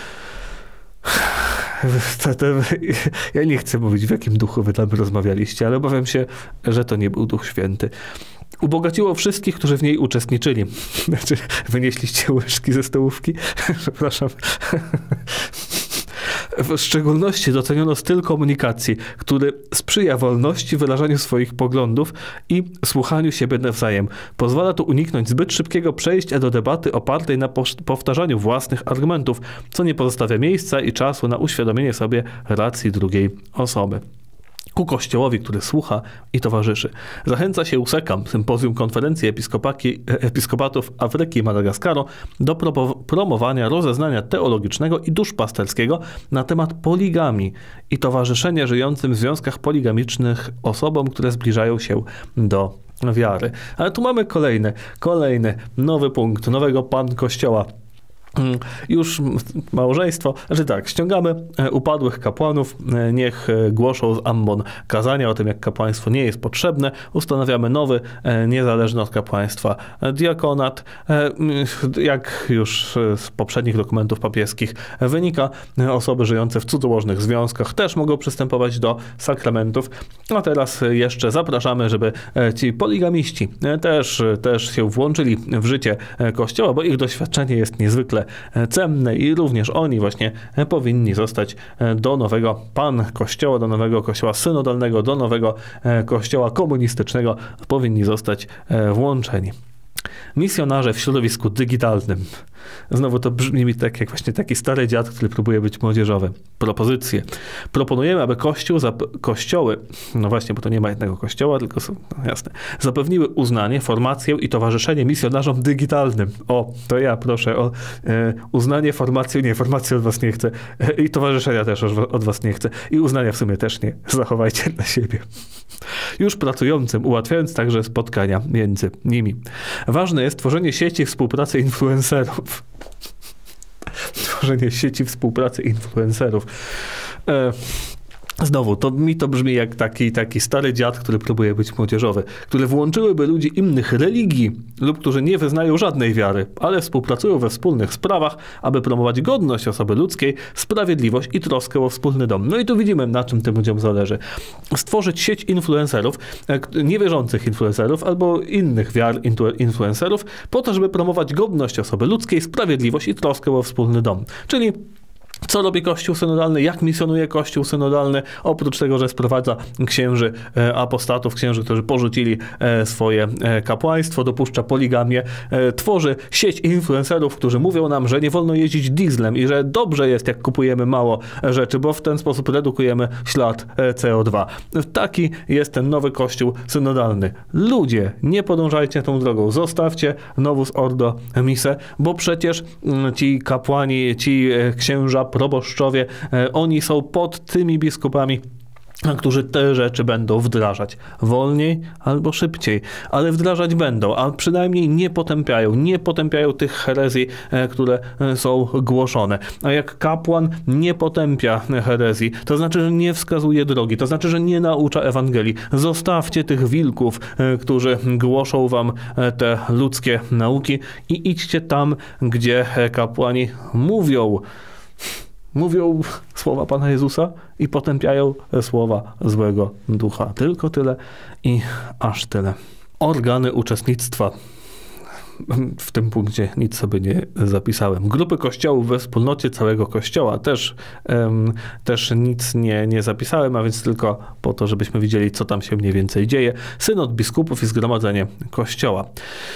Speaker 1: Ja nie chcę mówić, w jakim duchu wy tam rozmawialiście, ale obawiam się, że to nie był Duch Święty. Ubogaciło wszystkich, którzy w niej uczestniczyli. Znaczy, wynieśliście łyżki ze stołówki? Przepraszam. W szczególności doceniono styl komunikacji, który sprzyja wolności, wyrażaniu swoich poglądów i słuchaniu siebie nawzajem. Pozwala tu uniknąć zbyt szybkiego przejścia do debaty opartej na powtarzaniu własnych argumentów, co nie pozostawia miejsca i czasu na uświadomienie sobie racji drugiej osoby. Ku Kościołowi, który słucha i towarzyszy. Zachęca się USEKAM, Sympozjum Konferencji Episkopatów Afryki i Madagaskaru, do promowania rozeznania teologicznego i duszpasterskiego na temat poligami i towarzyszenia żyjącym w związkach poligamicznych osobom, które zbliżają się do wiary. Ale tu mamy kolejny nowy punkt, nowego Pan Kościoła. Już małżeństwo, ściągamy upadłych kapłanów, niech głoszą z ambon kazania o tym, jak kapłaństwo nie jest potrzebne. Ustanawiamy nowy, niezależny od kapłaństwa diakonat. Jak już z poprzednich dokumentów papieskich wynika, osoby żyjące w cudzołożnych związkach też mogą przystępować do sakramentów. A teraz jeszcze zapraszamy, żeby ci poligamiści też się włączyli w życie Kościoła, bo ich doświadczenie jest niezwykle cenne i również oni właśnie powinni zostać do nowego Pan Kościoła, do nowego Kościoła synodalnego, do nowego Kościoła komunistycznego powinni zostać włączeni. Misjonarze w środowisku digitalnym. Znowu to brzmi mi tak jak właśnie taki stary dziad, który próbuje być młodzieżowy. Propozycje. Proponujemy, aby kościoły, no właśnie, bo to nie ma jednego kościoła, tylko są, jasne, zapewniły uznanie, formację i towarzyszenie misjonarzom digitalnym. To ja proszę o uznanie, formację od was nie chcę i towarzyszenia też od was nie chcę i uznania w sumie też nie. Zachowajcie dla siebie. Już pracującym, ułatwiając także spotkania między nimi. Ważne jest tworzenie sieci współpracy influencerów. Tworzenie sieci współpracy influencerów. Znowu, mi to brzmi jak taki stary dziad, który próbuje być młodzieżowy, które włączyłyby ludzi innych religii lub którzy nie wyznają żadnej wiary, ale współpracują we wspólnych sprawach, aby promować godność osoby ludzkiej, sprawiedliwość i troskę o wspólny dom. No i tu widzimy, na czym tym ludziom zależy. Stworzyć sieć influencerów, niewierzących influencerów albo innych wiar influencerów, po to, żeby promować godność osoby ludzkiej, sprawiedliwość i troskę o wspólny dom. Czyli co robi Kościół synodalny? Jak misjonuje Kościół synodalny? Oprócz tego, że sprowadza księży apostatów, księży, którzy porzucili swoje kapłaństwo, dopuszcza poligamię, tworzy sieć influencerów, którzy mówią nam, że nie wolno jeździć dieslem i że dobrze jest, jak kupujemy mało rzeczy, bo w ten sposób redukujemy ślad CO2. Taki jest ten nowy Kościół synodalny. Ludzie, nie podążajcie tą drogą. Zostawcie Novus Ordo Missae, bo przecież ci kapłani, ci księża, proboszczowie, oni są pod tymi biskupami, którzy te rzeczy będą wdrażać. Wolniej albo szybciej, ale wdrażać będą, a przynajmniej nie potępiają tych herezji, które są głoszone. A jak kapłan nie potępia herezji, to znaczy, że nie wskazuje drogi, to znaczy, że nie naucza Ewangelii. Zostawcie tych wilków, którzy głoszą wam te ludzkie nauki i idźcie tam, gdzie kapłani mówią słowa Pana Jezusa i potępiają słowa złego ducha. Tylko tyle i aż tyle. Organy uczestnictwa. W tym punkcie nic sobie nie zapisałem. Grupy kościołów we wspólnocie całego kościoła. Też nic nie zapisałem, a więc tylko po to, żebyśmy widzieli, co tam się mniej więcej dzieje. Synod biskupów i zgromadzenie kościoła.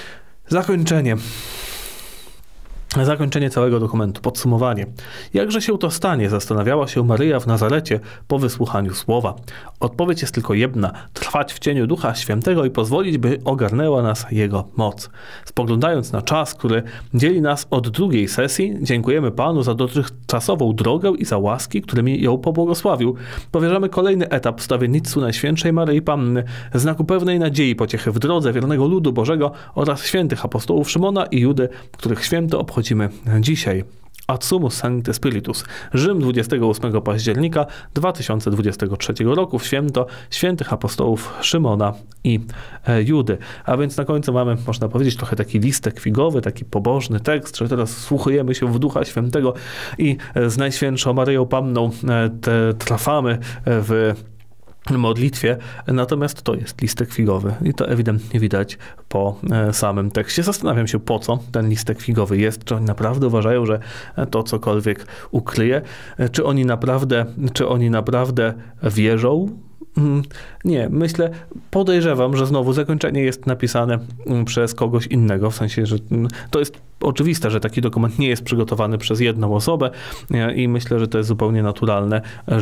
Speaker 1: Zakończenie całego dokumentu, podsumowanie. Jakże się to stanie, zastanawiała się Maryja w Nazarecie po wysłuchaniu słowa. Odpowiedź jest tylko jedna: trwać w cieniu Ducha Świętego i pozwolić, by ogarnęła nas Jego moc. Spoglądając na czas, który dzieli nas od drugiej sesji, dziękujemy Panu za dotychczasową drogę i za łaski, którymi ją pobłogosławił. Powierzamy kolejny etap wstawiennictwu Najświętszej Maryi Panny, znaku pewnej nadziei, pociechy w drodze wiernego ludu Bożego oraz świętych apostołów Szymona i Judy, których święto obchodzimy dzisiaj. Ad sumus Sancti Spiritus. Rzym, 28 października 2023 roku, w święto świętych apostołów Szymona i Judy. A więc na końcu mamy, można powiedzieć, trochę taki listek figowy, taki pobożny tekst, że teraz wsłuchujemy się w Ducha Świętego i z Najświętszą Maryją Panną trafamy w modlitwie, natomiast to jest listek figowy i to ewidentnie widać po samym tekście. Zastanawiam się, po co ten listek figowy jest, czy oni naprawdę uważają, że to cokolwiek ukryje, czy oni naprawdę wierzą. Nie, podejrzewam, że znowu zakończenie jest napisane przez kogoś innego, w sensie, że to jest oczywiste, że taki dokument nie jest przygotowany przez jedną osobę i myślę, że to jest zupełnie naturalne,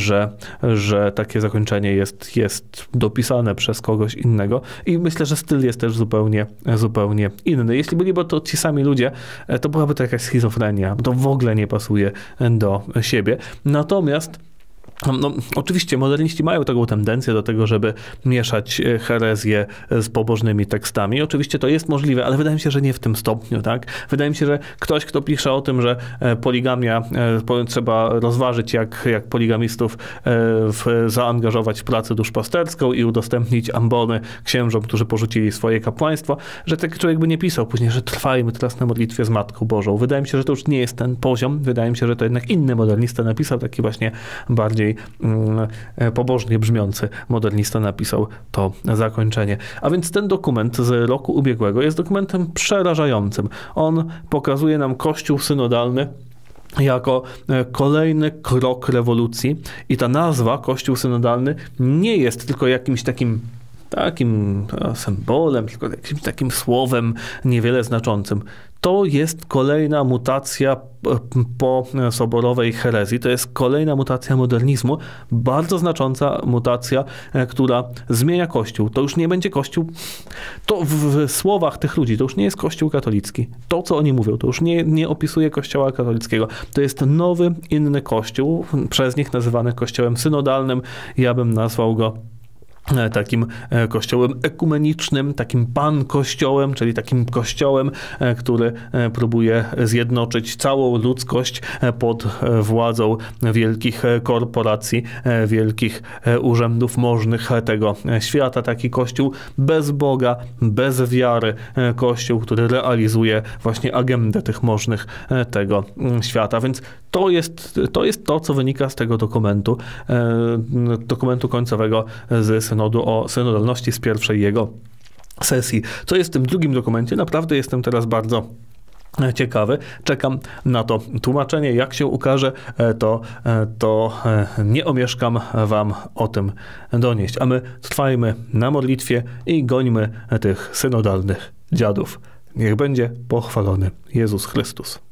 Speaker 1: że takie zakończenie jest dopisane przez kogoś innego i myślę, że styl jest też zupełnie inny. Jeśli byliby to ci sami ludzie, to byłaby to jakaś schizofrenia, to w ogóle nie pasuje do siebie. Natomiast oczywiście moderniści mają taką tendencję do tego, żeby mieszać herezję z pobożnymi tekstami. Oczywiście to jest możliwe, ale wydaje mi się, że nie w tym stopniu, tak? Wydaje mi się, że ktoś, kto pisze o tym, że poligamia trzeba rozważyć, jak poligamistów zaangażować w pracę duszpasterską i udostępnić ambony księżom, którzy porzucili swoje kapłaństwo, że taki człowiek by nie pisał później, że trwajmy teraz na modlitwie z Matką Bożą. Wydaje mi się, że to już nie jest ten poziom. Wydaje mi się, że to jednak inny modernista napisał, taki właśnie bardziej pobożnie brzmiący modernista napisał to zakończenie. A więc ten dokument z roku ubiegłego jest dokumentem przerażającym. On pokazuje nam Kościół synodalny jako kolejny krok rewolucji i ta nazwa Kościół synodalny nie jest tylko jakimś takim symbolem, tylko jakimś takim słowem niewiele znaczącym. To jest kolejna mutacja po soborowej herezji. To jest kolejna mutacja modernizmu, bardzo znacząca mutacja, która zmienia Kościół. To już nie będzie Kościół, to w słowach tych ludzi, to już nie jest Kościół katolicki. To, co oni mówią, to już nie opisuje Kościoła katolickiego. To jest nowy, inny Kościół, przez nich nazywany Kościołem synodalnym. Ja bym nazwał go takim kościołem ekumenicznym, takim pan-kościołem, czyli takim kościołem, który próbuje zjednoczyć całą ludzkość pod władzą wielkich korporacji, wielkich urzędów możnych tego świata. Taki kościół bez Boga, bez wiary, kościół, który realizuje właśnie agendę tych możnych tego świata. Więc to jest to, co wynika z tego dokumentu końcowego z synodu o synodalności z pierwszej jego sesji. Co jest w tym drugim dokumencie? Naprawdę jestem teraz bardzo ciekawy. Czekam na to tłumaczenie. Jak się ukaże, to nie omieszkam wam o tym donieść. A my trwajmy na modlitwie i gońmy tych synodalnych dziadów. Niech będzie pochwalony Jezus Chrystus.